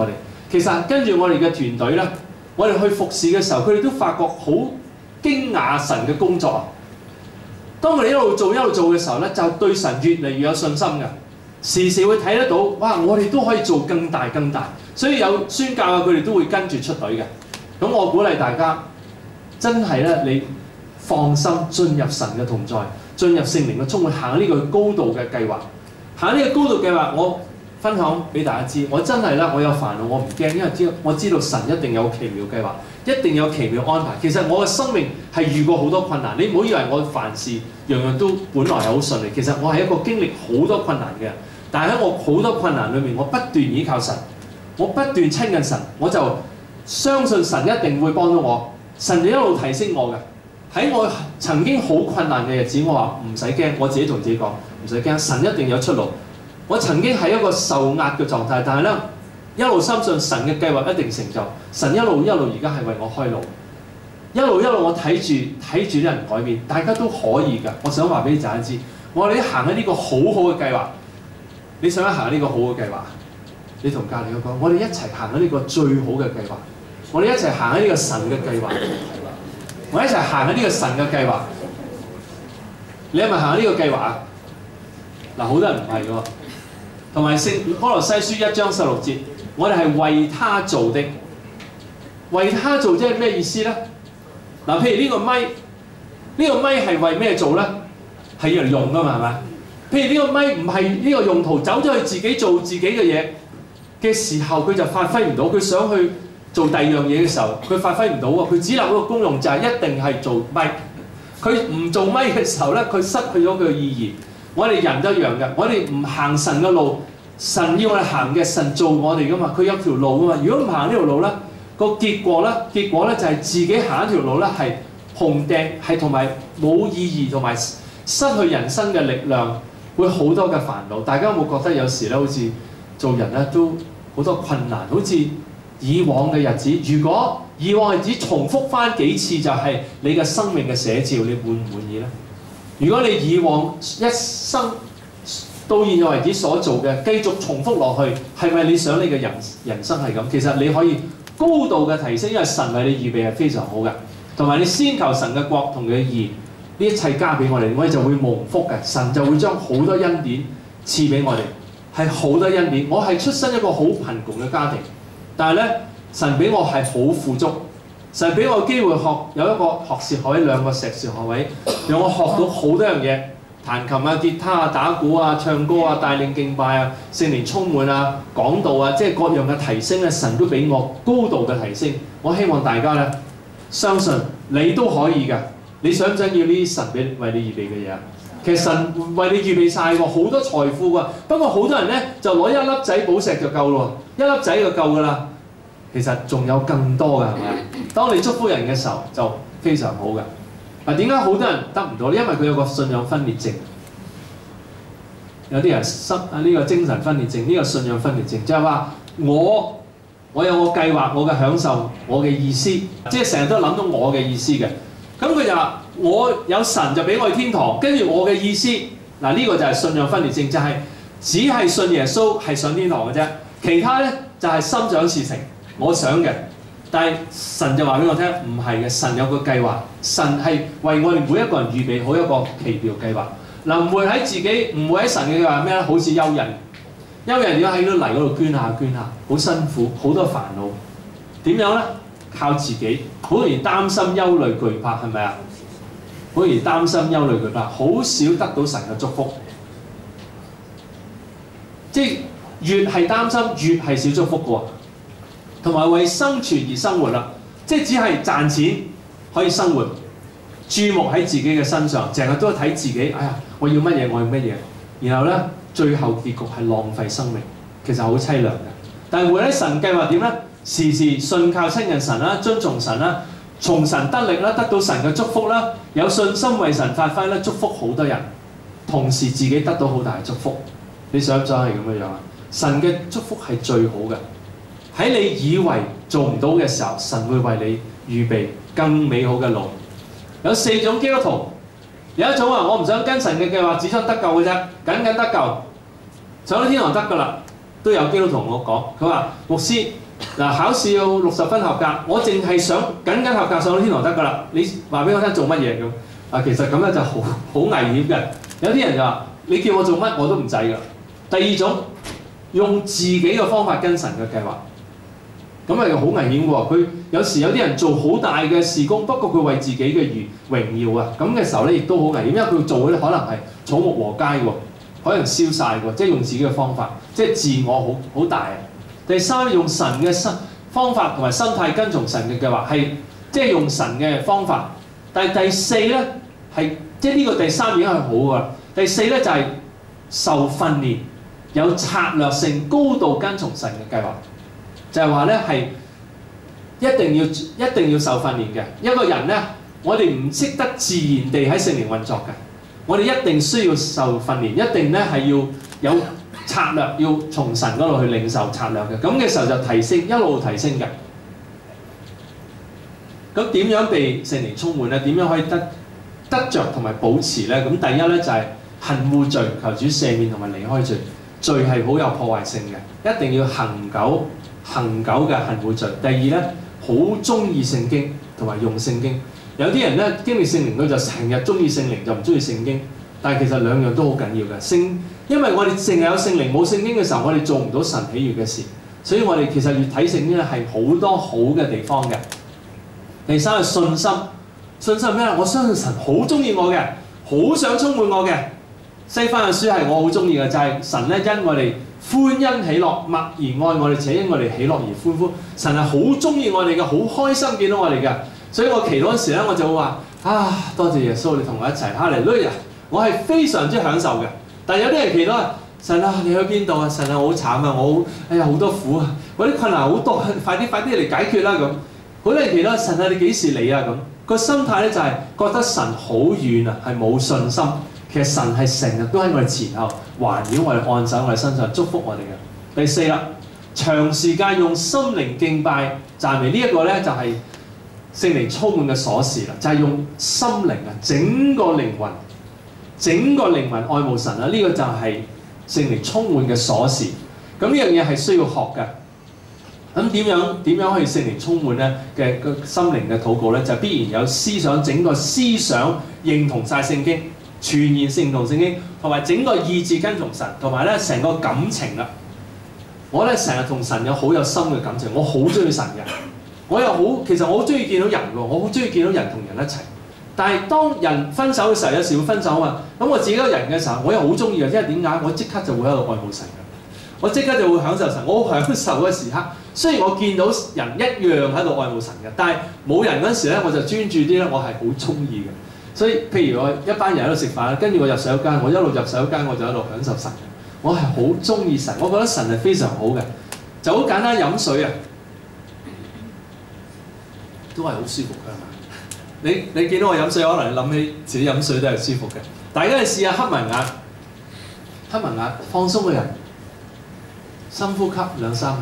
Speaker 1: 其實跟住我哋嘅團隊咧，我哋去服侍嘅時候，佢哋都發覺好驚訝神嘅工作啊！當我哋一路做嘅時候咧，就對神越嚟越有信心嘅，時時會睇得到，哇！我哋都可以做更大，所以有宣教啊，佢哋都會跟住出隊嘅。咁我鼓勵大家，真係咧，你放心進入神嘅同在，進入聖靈嘅充滿，行呢個高度嘅計劃，行呢個高度計劃，我分享俾大家知，我真係咧，我有煩惱，我唔驚，因為我知道神一定有奇妙計劃，一定有奇妙安排。其實我嘅生命係遇過好多困難，你唔好以為我凡事樣樣都本來係好順利，其實我係一個經歷好多困難嘅人。但係喺我好多困難裏面，我不斷倚靠神，我不斷親近神，我就相信神一定會幫到我。神就一路提升我嘅。喺我曾經好困難嘅日子，我話唔使驚，我自己同自己講唔使驚，神一定有出路。我曾經係一個受壓嘅狀態，但係咧一路深信神嘅計劃一定成就。神一路而家係為我開路，一路我睇住啲人改變，大家都可以㗎。我想話俾大家知，我哋行喺呢個好好嘅計劃。你想行呢個好嘅計劃？你同隔離嗰個，我哋一齊行喺呢個最好嘅計劃。我哋一齊行喺呢個神嘅計劃。我哋一齊行喺呢個神嘅計劃。你係咪行喺呢個計劃啊？嗱，好多人唔係喎。同埋聖歌羅西書1章16節，我哋係為他做的。為他做即係咩意思咧？嗱，譬如呢個咪，呢個咪係為咩做咧？係要嚟用㗎嘛，係咪？譬如呢個咪唔係呢個用途，走咗去自己做自己嘅嘢嘅時候，佢就發揮唔到。佢想去做第二樣嘢嘅時候，佢發揮唔到喎。佢只能嗰個功用就係一定係做咪。佢唔做咪嘅時候咧，佢失去咗佢嘅意義。我哋人都一樣嘅，我哋唔行神嘅路，神要我哋行嘅，神做我哋噶嘛。佢有條路噶嘛。如果唔行呢條路咧，個結果咧就係自己行一條路咧係紅掟，係同埋冇意義，同埋失去人生嘅力量。會好多嘅煩惱，大家有冇覺得有時咧，好似做人咧都好多困難，好似以往嘅日子。如果以往嘅日子重複翻幾次，就係你嘅生命嘅寫照，你滿唔滿意咧？如果你以往一生到現在為止所做嘅，繼續重複落去，係咪你想你嘅人生係咁？其實你可以高度嘅提升，因為神為你預備係非常好嘅，同埋你先求神嘅國同佢嘅義。呢一切加俾我哋就會蒙福嘅，神就會將好多恩典賜俾我哋，係好多恩典。我係出身一個好貧窮嘅家庭，但係咧神俾我係好富足，神俾我機會有一個學士學位，兩個碩士學位，讓我學到好多樣嘢，彈琴啊、吉他啊、打鼓啊、唱歌啊、帶領敬拜啊、聖靈充滿啊、講道啊，即係各樣嘅提升咧，神都俾我高度嘅提升。我希望大家咧相信你都可以嘅。你想唔想要呢啲神為你預備嘅嘢啊？其實神為你預備晒喎，好多財富㗎。不過好多人咧就攞一粒仔寶石就夠咯，一粒仔就夠㗎啦。其實仲有更多㗎，係咪？當你祝福人嘅時候就非常好㗎。嗱，點解好多人得唔到？因為佢有個信仰分裂症。有啲人呢個精神分裂症，呢個信仰分裂症，就係話我有個計劃，我嘅享受，我嘅意思，即係成日都諗到我嘅意思嘅。咁佢就話：我有神就俾我去天堂，跟住我嘅意思，嗱呢個就係信仰分裂症，就係只係信耶穌係上天堂嘅啫，其他咧就係心想事成，我想嘅。但係神就話俾我聽，唔係嘅，神有個計劃，神係為我哋每一個人預備好一個奇妙計劃。嗱，唔會喺神嘅計劃咩咧？好似休人要喺啲泥嗰度捐下，好辛苦，好多煩惱。點樣咧？靠自己，好容易擔心、憂慮、懼怕，係咪啊？好容易擔心、憂慮、懼怕，好少得到神嘅祝福。即係越係擔心，越係少祝福嘅喎。同埋為生存而生活啦，即係只係賺錢可以生活，注目喺自己嘅身上，成日都係睇自己。哎呀，我要乜嘢？我要乜嘢？然後咧，最後結局係浪費生命，其實好凄涼嘅。但係活喺神計劃點咧？時時信靠親近神啦，遵從神啦，從神得力啦，得到神嘅祝福啦，有信心為神發揮啦，祝福好多人，同時自己得到好大嘅祝福。你想唔想係咁樣啊？神嘅祝福係最好嘅。喺你以為做唔到嘅時候，神會為你預備更美好嘅路。有4種基督徒，有一種話我唔想跟神嘅計劃，只想得救嘅啫，僅得救，上到天堂得㗎啦。都有基督徒同我講，佢話牧師， 嗱，考試要60分合格，我淨係想僅合格上到天堂得㗎啦。你話俾我聽做乜嘢咁？啊，其實咁樣就好危險嘅。有啲人就話：你叫我做乜我都唔制㗎。第二種用自己嘅方法跟神嘅計劃，咁係好危險喎。佢有時有啲人做好大嘅事工，不過佢為自己嘅榮耀啊，咁嘅時候咧亦都好危險，因為佢做嘅咧可能係草木禾稭喎，可能燒晒喎，即係用自己嘅方法，即係自我好大啊。第三，用神嘅方法同埋心態跟從神嘅計劃，係即係用神嘅方法。但係第四咧係即係呢個第三已經係好㗎啦。第四咧就係受訓練，有策略性、高度跟從神嘅計劃，就係話咧係一定要受訓練嘅。一個人咧，我哋唔識得自然地喺聖靈運作嘅，我哋一定需要受訓練，一定咧係要有策略，要從神嗰度去領受策略嘅。咁嘅時候就提升，一路提升嘅。咁點樣被聖靈充滿咧？點樣可以得着同埋保持咧？咁第一咧就係恨惡罪，求主赦免同埋離開罪。罪係好有破壞性嘅，一定要恒久嘅恨惡罪。第二咧，好中意聖經同埋用聖經。有啲人咧經歷聖靈佢就成日中意聖靈，就唔中意聖經。但係其實兩樣都好緊要嘅。因為我哋淨係有聖靈冇聖經嘅時候，我哋做唔到神喜悅嘅事。所以我哋其實越睇聖經咧係好多好嘅地方嘅。第三係信心，信心咩？我相信神好中意我嘅，好想充滿我嘅。西番嘅書係我好中意嘅，就係神咧因我哋歡欣喜樂，默而愛我哋，且因我哋喜樂而歡呼。神係好中意我哋嘅，好開心見到我哋嘅。所以我祈禱嗰時咧，我就會話：多謝耶穌，你同我一齊，哈利路亞！我係非常之享受嘅。但係有啲人祈禱啊，神啊，你去邊度啊？神啊，我好慘啊！我好多苦啊！嗰啲困難好多，快啲嚟解決啦咁。好多人祈禱神啊，你幾時嚟啊？咁個心態咧就係覺得神好遠啊，係冇信心。其實神係成日都喺我哋前後環繞我哋，按手我哋身上，祝福我哋嘅。第四啦，長時間用心靈敬拜讚美，呢一個咧就係聖靈充滿嘅鎖匙啦，就係用心靈啊，整個靈魂愛慕神啦，呢個就係聖靈充滿嘅鎖匙。咁呢樣嘢係需要學嘅。咁點樣去聖靈充滿咧嘅心靈嘅禱告咧？就必然有思想，整個思想認同晒聖經，全然認同聖經，同埋整個意志跟從神，同埋咧成個感情啦。我咧成日同神有好有深嘅感情，我好中意神嘅。其實我好中意見到人喎，我好中意見到人同人一齊。但係當人分手嘅時候，有時會分手啊嘛。咁我自己一個人嘅時候，我又好中意嘅，因為點解？我即刻就會喺度愛慕神嘅，我即刻就會享受神，我好享受嗰時刻。雖然我見到人一樣喺度愛慕神嘅，但係冇人嗰時咧，我就專注啲咧，我係好中意嘅。所以譬如我一班人喺度食飯，跟住我入洗手間，我一路入洗手間我就喺度享受神嘅。我係好中意神，我覺得神係非常好嘅，就好簡單飲水啊，都係好舒服㗎嘛。你見到我飲水，可能你諗起自己飲水都係舒服嘅。大家去試下黑埋眼，放鬆個人，深呼吸2-3下。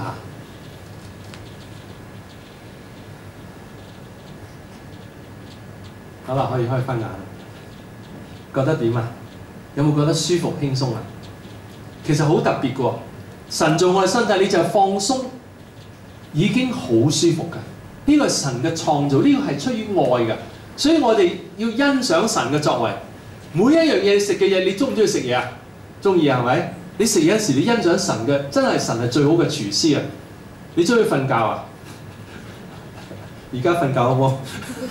Speaker 1: 好啦，可以開翻眼啦。覺得點啊？有冇覺得舒服輕鬆啊？其實好特別嘅喎，神做我哋身體，你就放鬆，已經好舒服㗎。呢個係神嘅創造，呢個係出於愛嘅，所以我哋要欣賞神嘅作為。每一樣嘢食嘅嘢，你中唔中意食嘢啊？中意係咪？你食嘢嗰時，你欣賞神嘅，真係神係最好嘅廚師啊！你中意瞓覺啊？而家瞓覺好唔好？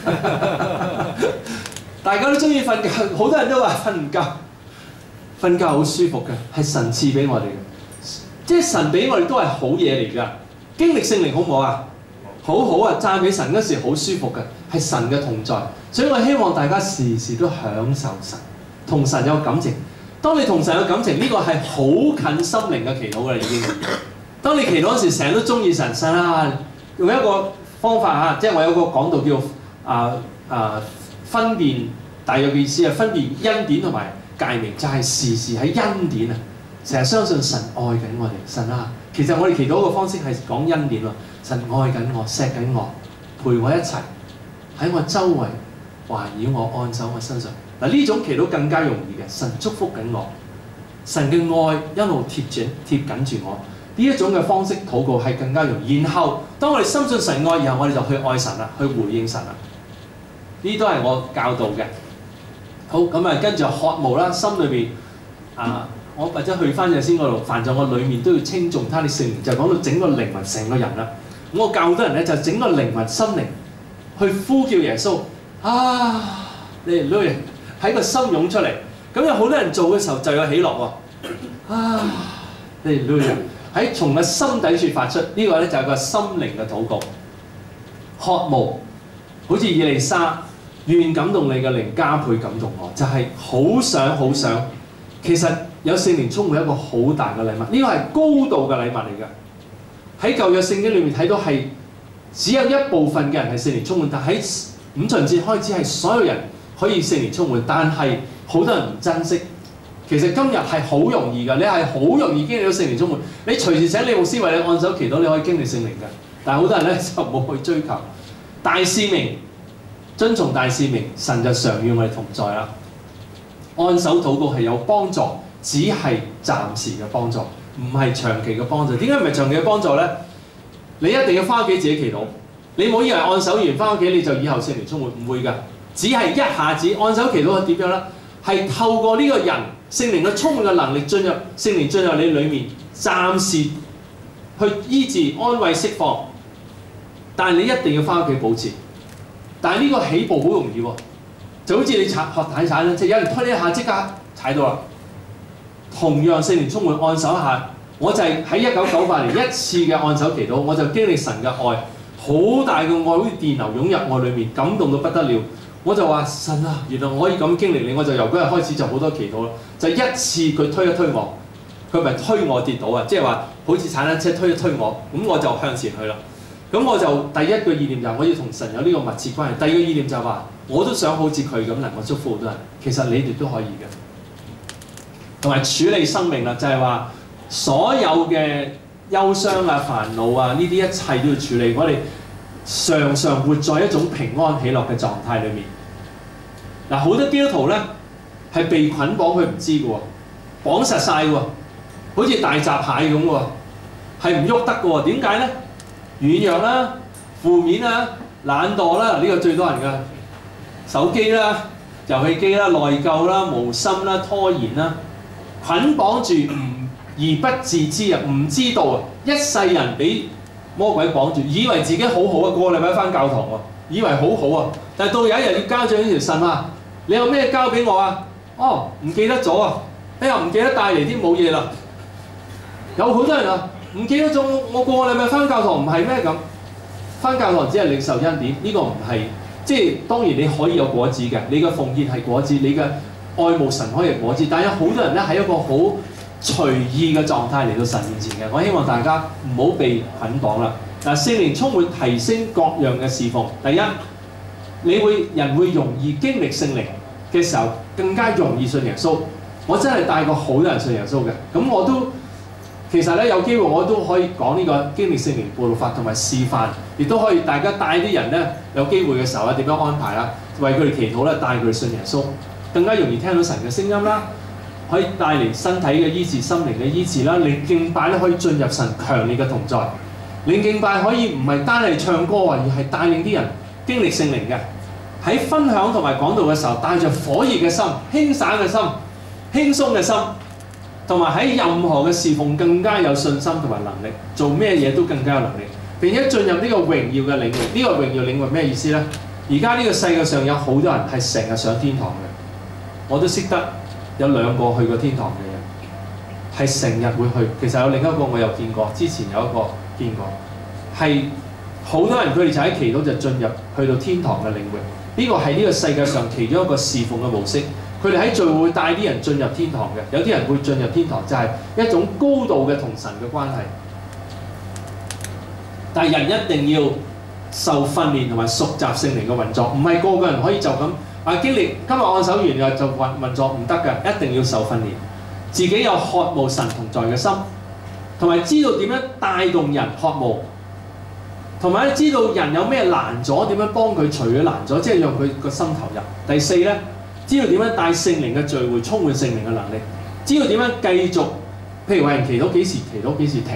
Speaker 1: 大家都中意瞓覺，好多人都話瞓唔覺。瞓覺好舒服嘅，係神賜俾我哋嘅，即係神俾我哋都係好嘢嚟㗎。經歷聖靈好唔好啊？好好啊！讚美神嗰時好舒服嘅，係神嘅同在。所以我希望大家時時都享受神，同神有感情。當你同神有感情，呢個係好近心靈嘅祈禱㗎啦已經。當你祈禱嗰時，成日都中意神啊！用一個方法嚇，即係我有個講道叫分辨，大約嘅意思係分辨恩典同埋誡命，就係時時喺恩典啊，成日相信神愛緊我哋，神啊，其實我哋祈禱嘅方式係講恩典喎，神愛緊我，錫緊我，陪我一齊喺我周圍環繞我，按手我身上。嗱，呢種祈禱更加容易嘅，神祝福緊我，神嘅愛一路貼緊住我， 呢一種嘅方式禱告係更加容易。然後當我哋深信神愛，然後我哋就去愛神啦，去回應神啦。呢都係我教導嘅。好，咁啊跟住渴慕啦，心裏邊我或者去翻嘅先嗰度，凡在我裏面都要稱頌他的聖名，就講到整個靈魂成個人啦。咁我教好多人咧，就整個靈魂心靈去呼叫耶穌你哋喺個心湧出嚟。咁有好多人做嘅時候就有喜樂喎。你哋喺從個心底處發出，呢個咧就係個心靈嘅禱告，渴慕，好似以利沙，願感動你嘅靈加倍感動我，就係好想好想。其實有聖靈充滿一個好大嘅禮物，呢個係高度嘅禮物嚟嘅。喺舊約聖經裏面睇到係只有一部分嘅人係聖靈充滿，但喺五旬節開始係所有人可以聖靈充滿，但係好多人唔珍惜。其實今日係好容易㗎，你係好容易經歷到聖靈充滿。你隨時請李牧師為你按手祈禱，你可以經歷聖靈㗎。但係好多人咧就冇去追求大使命，遵從大使命，神就常與我哋同在啦。按手禱告係有幫助，只係暫時嘅幫助，唔係長期嘅幫助。點解唔係長期嘅幫助咧？你一定要翻屋企自己祈禱。你唔好以為按手完翻屋企你就以後聖靈充滿，唔會㗎。只係一下子按手祈禱係點樣咧？係透過呢個人聖靈嘅充滿嘅能力進入聖靈進入你裏面，暫時去醫治、安慰、釋放。但係你一定要翻屋企保持。但係呢個起步好容易喎，就好似你學踩踩咧，即係有人推你一下即刻踩到啦。同樣聖靈充滿按手一下，我就係喺1998年一次嘅按手祈禱，我就經歷神嘅愛，好大嘅愛，好似電流湧入我裏面，感動到不得了。我就話神啊，原來我可以咁經歷你，我就由嗰日開始就好多祈禱啦。就一次佢推一推我，佢咪推我跌倒啊，即係話好似踩單車推一推我，咁我就向前去啦。咁我就第一個意念就係我要同神有呢個密切關係。第二個意念就係話我都想好似佢咁能夠祝福好多人。其實你哋都可以嘅，同埋處理生命啦，就係話所有嘅憂傷啊、煩惱啊，呢啲一切都要處理。我哋常常活在一種平安喜樂嘅狀態裏面。嗱，好多基督徒咧係被捆綁，佢唔知嘅喎，綁實晒喎，好似大閘蟹咁喎，係唔喐得嘅喎。點解咧？軟弱啦、負面啦、懶惰啦，呢個最多人㗎。手機啦、遊戲機啦、內疚啦、無心啦、拖延啦，捆綁住而不自知啊，唔知道啊，一世人俾魔鬼綁住，以為自己好好啊，個禮拜返教堂喎，以為好好啊，但係到有一日要交賬呢條神啊，你有咩交俾我啊？哦，唔記得咗啊！哎呀，唔記得帶嚟啲冇嘢啦。有好多人啊，唔記得咗我個禮拜返教堂唔係咩咁？返教堂只係領受恩典，呢個唔係即係當然你可以有果子嘅，你嘅奉獻係果子，你嘅愛慕神可以係果子，但係有好多人咧係一個好隨意嘅狀態嚟到神面前嘅。我希望大家唔好被捆綁啦。嗱，聖靈充滿提升各樣嘅侍奉。第一，人會容易經歷聖靈嘅時候，更加容易信耶穌。我真係帶過好多人信耶穌嘅，咁我都其實咧有機會我都可以講呢個經歷聖靈佈道法同埋示範，亦都可以大家帶啲人咧有機會嘅時候咧點樣安排啦，為佢哋祈禱咧，帶佢哋信耶穌，更加容易聽到神嘅聲音啦，可以帶嚟身體嘅醫治、心靈嘅醫治啦。靈敬拜咧可以進入神強烈嘅同在，靈敬拜可以唔係單係唱歌啊，而係帶領啲人經歷聖靈嘅。喺分享同埋講道嘅時候，帶着火熱嘅心、輕省嘅心、輕鬆嘅心，同埋喺任何嘅侍奉更加有信心同埋能力，做咩嘢都更加有能力，並且進入呢個榮耀嘅領域。呢個榮耀領域咩意思呢？而家呢個世界上有好多人係成日上天堂嘅，我都識得有2個去過天堂嘅人，係成日會去。其實有另一個我有見過，之前有一個見過，係好多人佢哋就喺祈禱就進入去到天堂嘅領域。呢個係呢個世界上其中一個侍奉嘅模式。佢哋喺聚會帶啲人進入天堂嘅，有啲人會進入天堂，就係一種高度嘅同神嘅關係。但係人一定要受訓練同埋熟習聖靈嘅運作，唔係個個人可以就咁經歷今日按手完就運作，唔得㗎，一定要受訓練。自己有渴慕神同在嘅心，同埋知道點樣帶動人渴慕，同埋知道人有咩難阻，點樣幫佢除咗難阻，即係讓佢個心投入。第4咧，知道點樣帶聖靈嘅聚會，充滿聖靈嘅能力，知道點樣繼續，譬如為人祈禱幾時祈禱幾時停，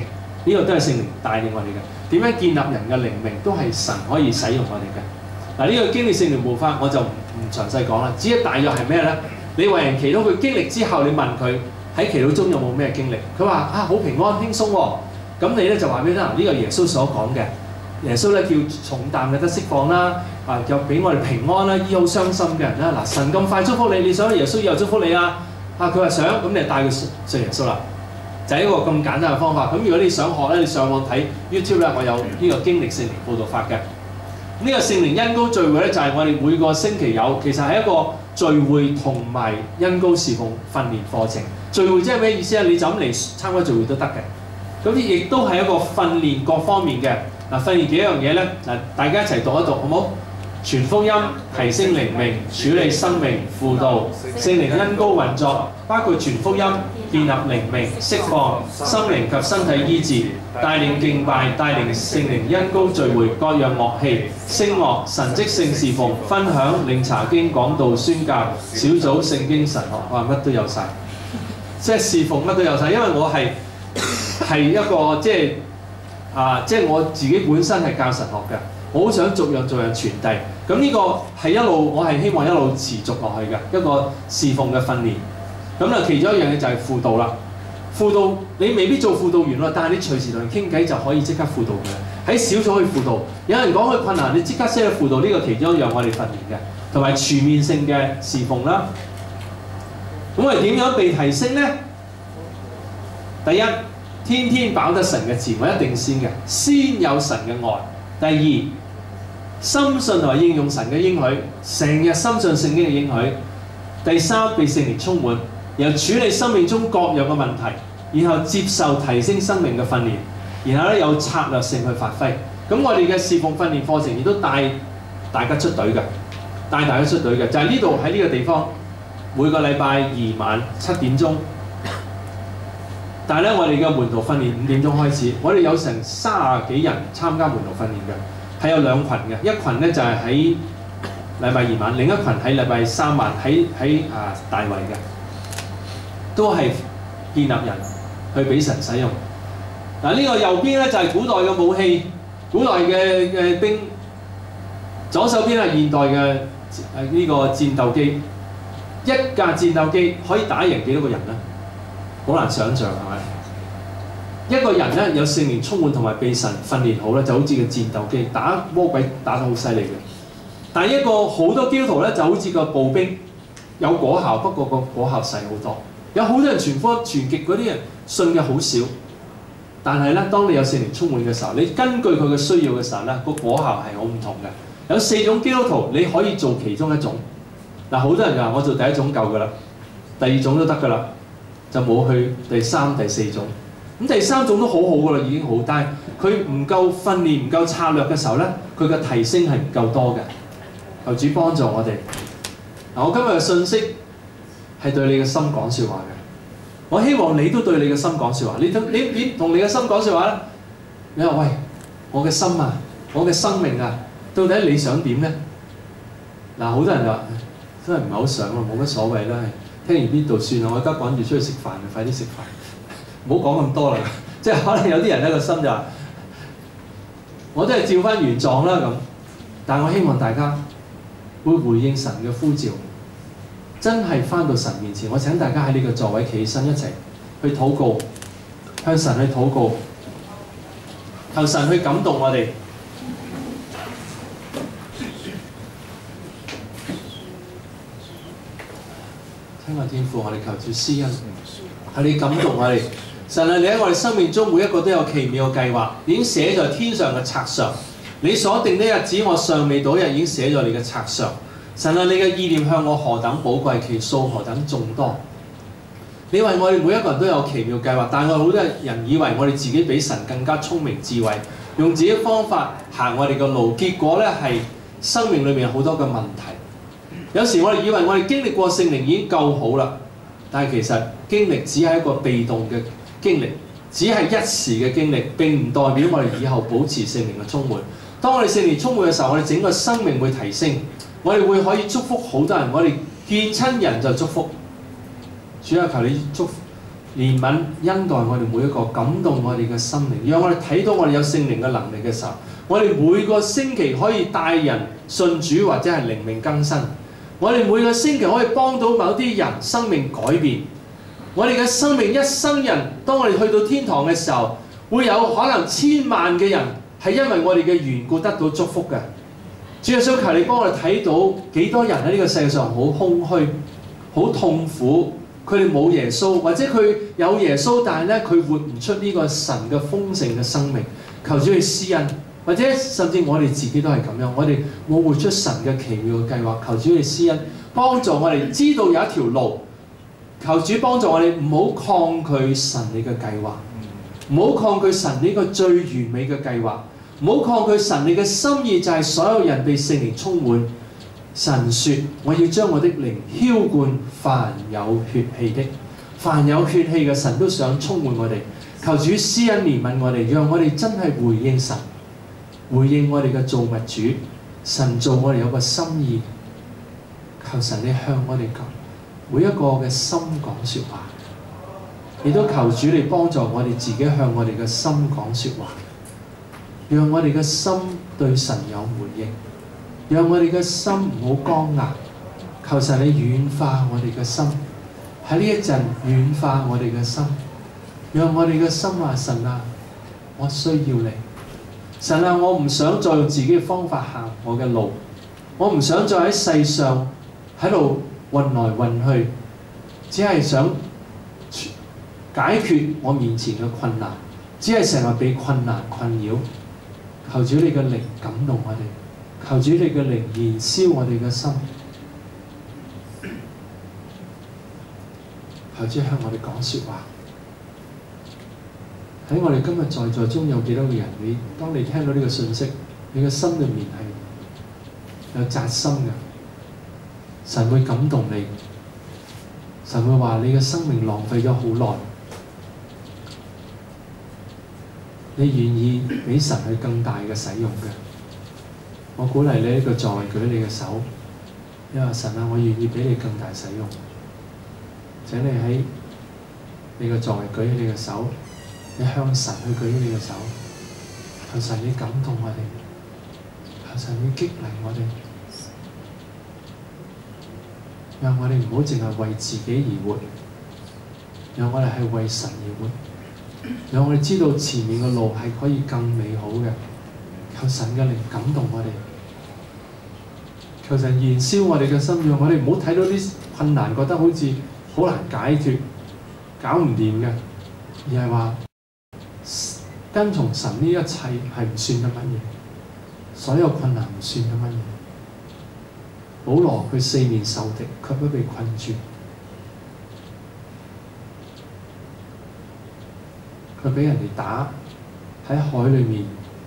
Speaker 1: 呢個都係聖靈帶領我哋嘅。點樣建立人嘅靈命，都係神可以使用我哋嘅。嗱，呢個經歷聖靈護法我就唔詳細講啦，只係大約係咩咧？你為人祈禱，佢經歷之後，你問佢喺祈禱中有冇咩經歷？佢話啊，好平安輕鬆喎。咁你咧就話俾佢聽，呢個耶穌所講嘅，耶穌咧叫重擔嘅得釋放啦，又俾我哋平安啦，醫好傷心嘅人啦。嗱，神咁快祝福你，你想耶穌以後祝福你啊？佢話想，咁你就帶佢信耶穌啦。就係一個咁簡單嘅方法。咁如果你想學咧，你上網睇 YouTube 咧，我有呢個經歷聖靈報導法嘅。呢個聖靈恩膏聚會咧，就係我哋每個星期有，其實係一個聚會同埋恩膏侍奉訓練課程。聚會即係咩意思啊？你就咁嚟參加聚會都得嘅。咁亦都係一個訓練各方面嘅。嗱，訓練幾樣嘢咧？嗱，大家一齊讀一讀好唔好？傳福音、提升靈命、處理生命、輔導、聖靈恩膏運作，包括傳福音、建立靈命、釋放心靈及身體醫治、帶領敬拜、帶領聖靈恩膏聚會、各樣樂器、聲樂、神蹟聖事奉、分享、領查經、講道、宣教、小組、聖經神學，哇，乜都有晒，即係侍奉乜都有晒。因為我係一個即係我自己本身係教神學嘅。我好想逐樣傳遞，咁呢個係一路，我係希望一路持續落去嘅一個侍奉嘅訓練。咁啊，其中一樣嘢就係輔導啦。輔導你未必做輔導員咯，但係你隨時同人傾偈就可以即刻輔導嘅。喺小組去輔導，有人講佢困難，你即刻先去輔導，呢個其中一樣我哋訓練嘅，同埋全面性嘅侍奉啦。咁我哋點樣被提升呢？第一，天天飽得神嘅慈愛，一定先有神嘅愛。第二，深信同埋應用神嘅應許，成日深信聖經嘅應許。第三，被聖靈充滿，然後處理生命中各樣嘅問題，然後接受提升生命嘅訓練，然後咧有策略性去發揮。咁我哋嘅侍奉訓練課程亦都帶大家出隊嘅，就係呢度喺呢個地方，每個禮拜二晚7點鐘。但係咧，我哋嘅門徒訓練5點鐘開始，我哋有成30幾人參加門徒訓練嘅，係有2群嘅，一群咧就係喺禮拜2晚，另一群喺禮拜3晚喺大圍嘅，都係建立人去俾神使用。嗱，呢個右邊咧就係古代嘅武器，古代嘅兵，左手邊係現代嘅呢個戰鬥機，一架戰鬥機可以打贏幾多個人咧？好難想像係咪？一個人咧有聖靈充滿同埋被神訓練好咧，就好似個戰鬥機打魔鬼打得好犀利嘅。但係一個好多基督徒咧就好似個步兵，有果效，不過個果效細好多。有好多人傳福音傳極嗰啲人信嘅好少，但係咧當你有聖靈充滿嘅時候，你根據佢嘅需要嘅時候咧，個果效係好唔同嘅。有4種基督徒你可以做其中一種。嗱，好多人就話我做第一種夠㗎啦，第2種都得㗎啦。就冇去第3、第4種，咁第3種都好好㗎啦，已經好，但係佢唔夠訓練、唔夠策略嘅時候咧，佢嘅提升係唔夠多嘅。求主幫助我哋。嗱，我今日嘅信息係對你嘅心講説話嘅。我希望你都對你嘅心講説話。你同你嘅心講説話咧，你話喂，我嘅心啊，我嘅生命啊，到底你想點咧？嗱，好多人就話真係唔係好想咯，冇乜所謂啦。聽完邊度算啦，我而家趕住出去食飯，快啲食飯，唔好講咁多啦。即係可能有啲人咧個心就話，我都係照翻原狀啦咁。但係我希望大家會回應神嘅呼召，真係翻到神面前。我請大家喺呢個座位企起身，一齊去禱告，向神去禱告，求神去感動我哋。聽我天父，我哋求主施恩，係你感動我哋。神啊，你喺我哋生命中每一個都有奇妙嘅計劃，已經寫在天上嘅冊上。你所定的日子，我尚未到日，已經寫在你嘅冊上。神啊，你嘅意念向我何等寶貴，其數何等眾多。你為我哋每一個人都有奇妙計劃，但係我哋好多人以為我哋自己比神更加聰明智慧，用自己嘅方法行我哋嘅路，結果咧係生命裏面有好多嘅問題。有時我哋以為我哋經歷過聖靈已經夠好啦，但係其實經歷只係一個被動嘅經歷，只係一時嘅經歷，並唔代表我哋以後保持聖靈嘅充滿。當我哋聖靈充滿嘅時候，我哋整個生命會提升，我哋會可以祝福好多人，我哋見親人就祝福。主啊，求你祝福憐憫恩待我哋每一個，感動我哋嘅心靈，讓我哋睇到我哋有聖靈嘅能力嘅時候，我哋每個星期可以帶人信主或者係靈命更新，我哋每個星期可以幫到某啲人生命改變。我哋嘅生命一生人，當我哋去到天堂嘅時候，會有可能千萬嘅人係因為我哋嘅緣故得到祝福嘅。主耶穌，求你幫我哋睇到幾多人喺呢個世界上好空虛、好痛苦，佢哋冇耶穌，或者佢有耶穌，但係咧佢活唔出呢個神嘅豐盛嘅生命。求主去施恩，或者甚至我哋自己都係咁樣，我哋冇活出神嘅奇妙嘅計劃。求主去施恩，幫助我哋知道有一條路。求主幫助我哋唔好抗拒神你嘅計劃，唔好抗拒神呢個最完美嘅計劃，唔好抗拒神你嘅心意，就係所有人被聖靈充滿。神說：我要將我的靈澆灌凡有血氣的。凡有血氣嘅神都想充滿我哋。求主施恩憐憫我哋，讓我哋真係回應神，回應我哋嘅造物主。神造我哋有個心意，求神你向我哋講每一個嘅心講説話，亦都求主你幫助我哋自己向我哋嘅心講説話，讓我哋嘅心對神有回應，讓我哋嘅心唔好剛硬。求神你軟化我哋嘅心，喺呢一陣軟化我哋嘅心，讓我哋嘅心話：神啊，我需要你。神啊，我唔想再用自己嘅方法行我嘅路，我唔想再喺世上喺度混來混去，只係想解決我面前嘅困難，只係成日被困難困擾。求主你嘅靈感動我哋，求主你嘅靈燃燒我哋嘅心，求主向我哋講説話。喺我哋今日在座中有幾多個人？當你聽到呢個信息，你嘅心裏面係有扎心嘅。神會感動你，神會話你嘅生命浪費咗好耐，你願意俾神去更大嘅使用嘅。我鼓勵你呢個座位舉你嘅手，你話神啊，我願意俾你更大使用。請你喺你個座位舉起你嘅手，你向神去舉起你嘅手，求神你感動我哋，求神你激勵我哋。讓我哋唔好淨係為自己而活，讓我哋係為神而活，讓我哋知道前面嘅路係可以更美好嘅。求神嘅靈感動我哋，求神燃燒我哋嘅心，讓我哋唔好睇到啲困難覺得好似好難解決，搞唔掂嘅，而係話跟從神呢一切係唔算得乜嘢，所有困難唔算得乜嘢。保羅佢四面受敵，卻不被困住。佢俾人哋打喺海裏面，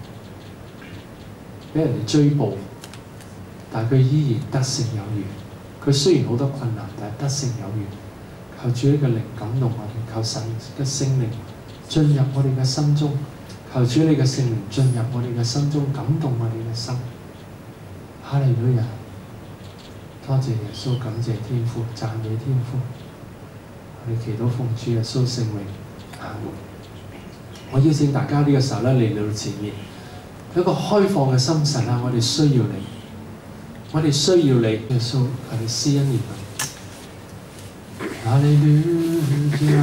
Speaker 1: 俾人哋追捕，但佢依然得勝有餘。佢雖然好多困難，但係得勝有餘。求主呢個靈感動我哋，求神嘅聖靈進入我哋嘅心中，求主你嘅聖靈進入我哋嘅心中，感動我哋嘅心。哈利路亞！多謝耶穌，感謝天父，讚美天父。我哋祈禱奉主耶穌聖名，阿門。我邀請大家呢個時候咧嚟到前面，有一個開放嘅心。神啊，我哋需要你，我哋需要你，耶穌，求你施恩憐憫。哈利路亞，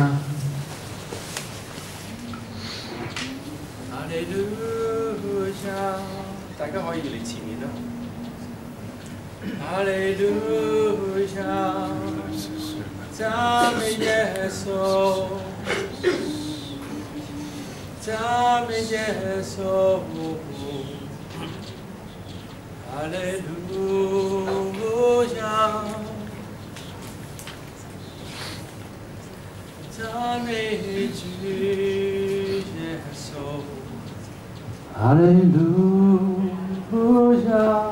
Speaker 1: 哈利路亞，大家可以嚟前面啦。哈利路亞，讚美耶穌，讚美耶穌，哈利路亞，讚美主耶穌，哈利路亞。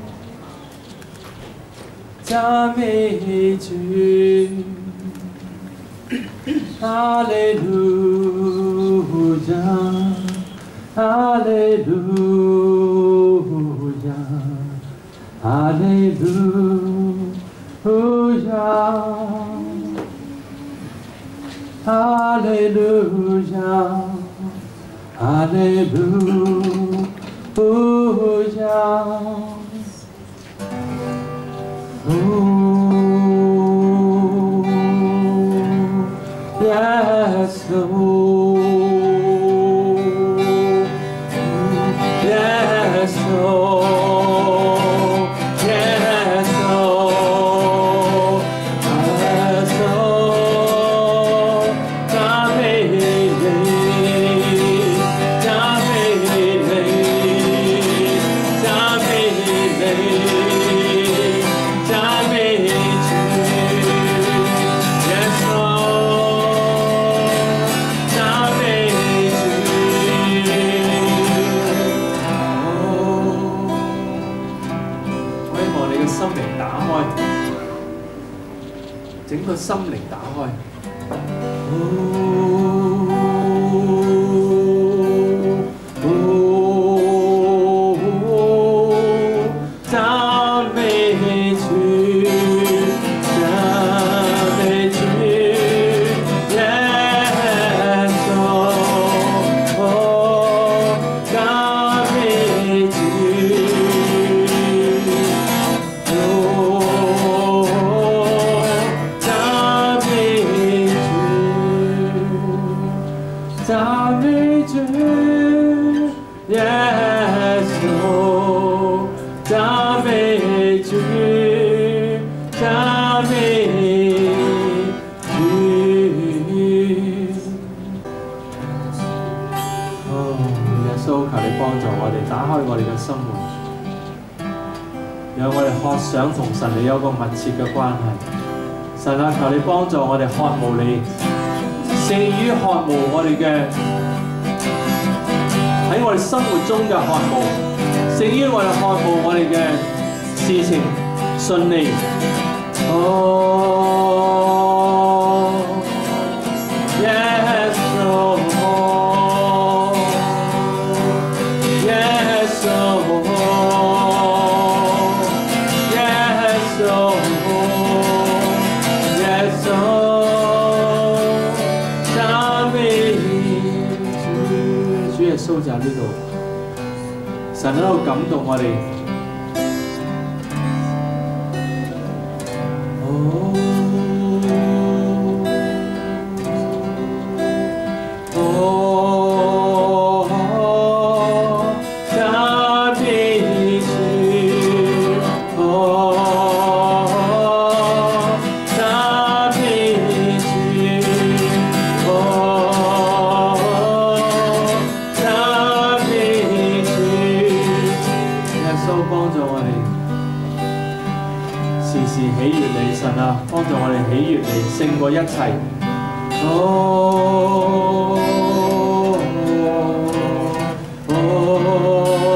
Speaker 1: 讚美主，哈利路亞，哈利路亞，哈利路亞， 哈利路亞，哈利路亞。Yes, Lord. Yes, Lord. Yes, Lord. Yes, Lord.整個心靈打開。讚美主，讚美主，耶穌，讚美主。讚美主，耶穌，讚美主，讚美主。哦，耶穌，求你幫助我哋，打開我哋嘅心門，讓我哋渴想同神你有個密切嘅關係。神啊，求你幫助我哋渴慕你。勝於渴慕我哋嘅喺我哋生活中嘅渴慕，勝於我哋渴慕我哋嘅事情順利。哦 ，Yes Lord， Yes Lord， Yes Lord，Yes Lord。主耶穌就喺呢度，神喺度感動我哋。幫助我哋時時喜悅你，神啊，幫助我哋喜悅你，勝過一切。哦哦哦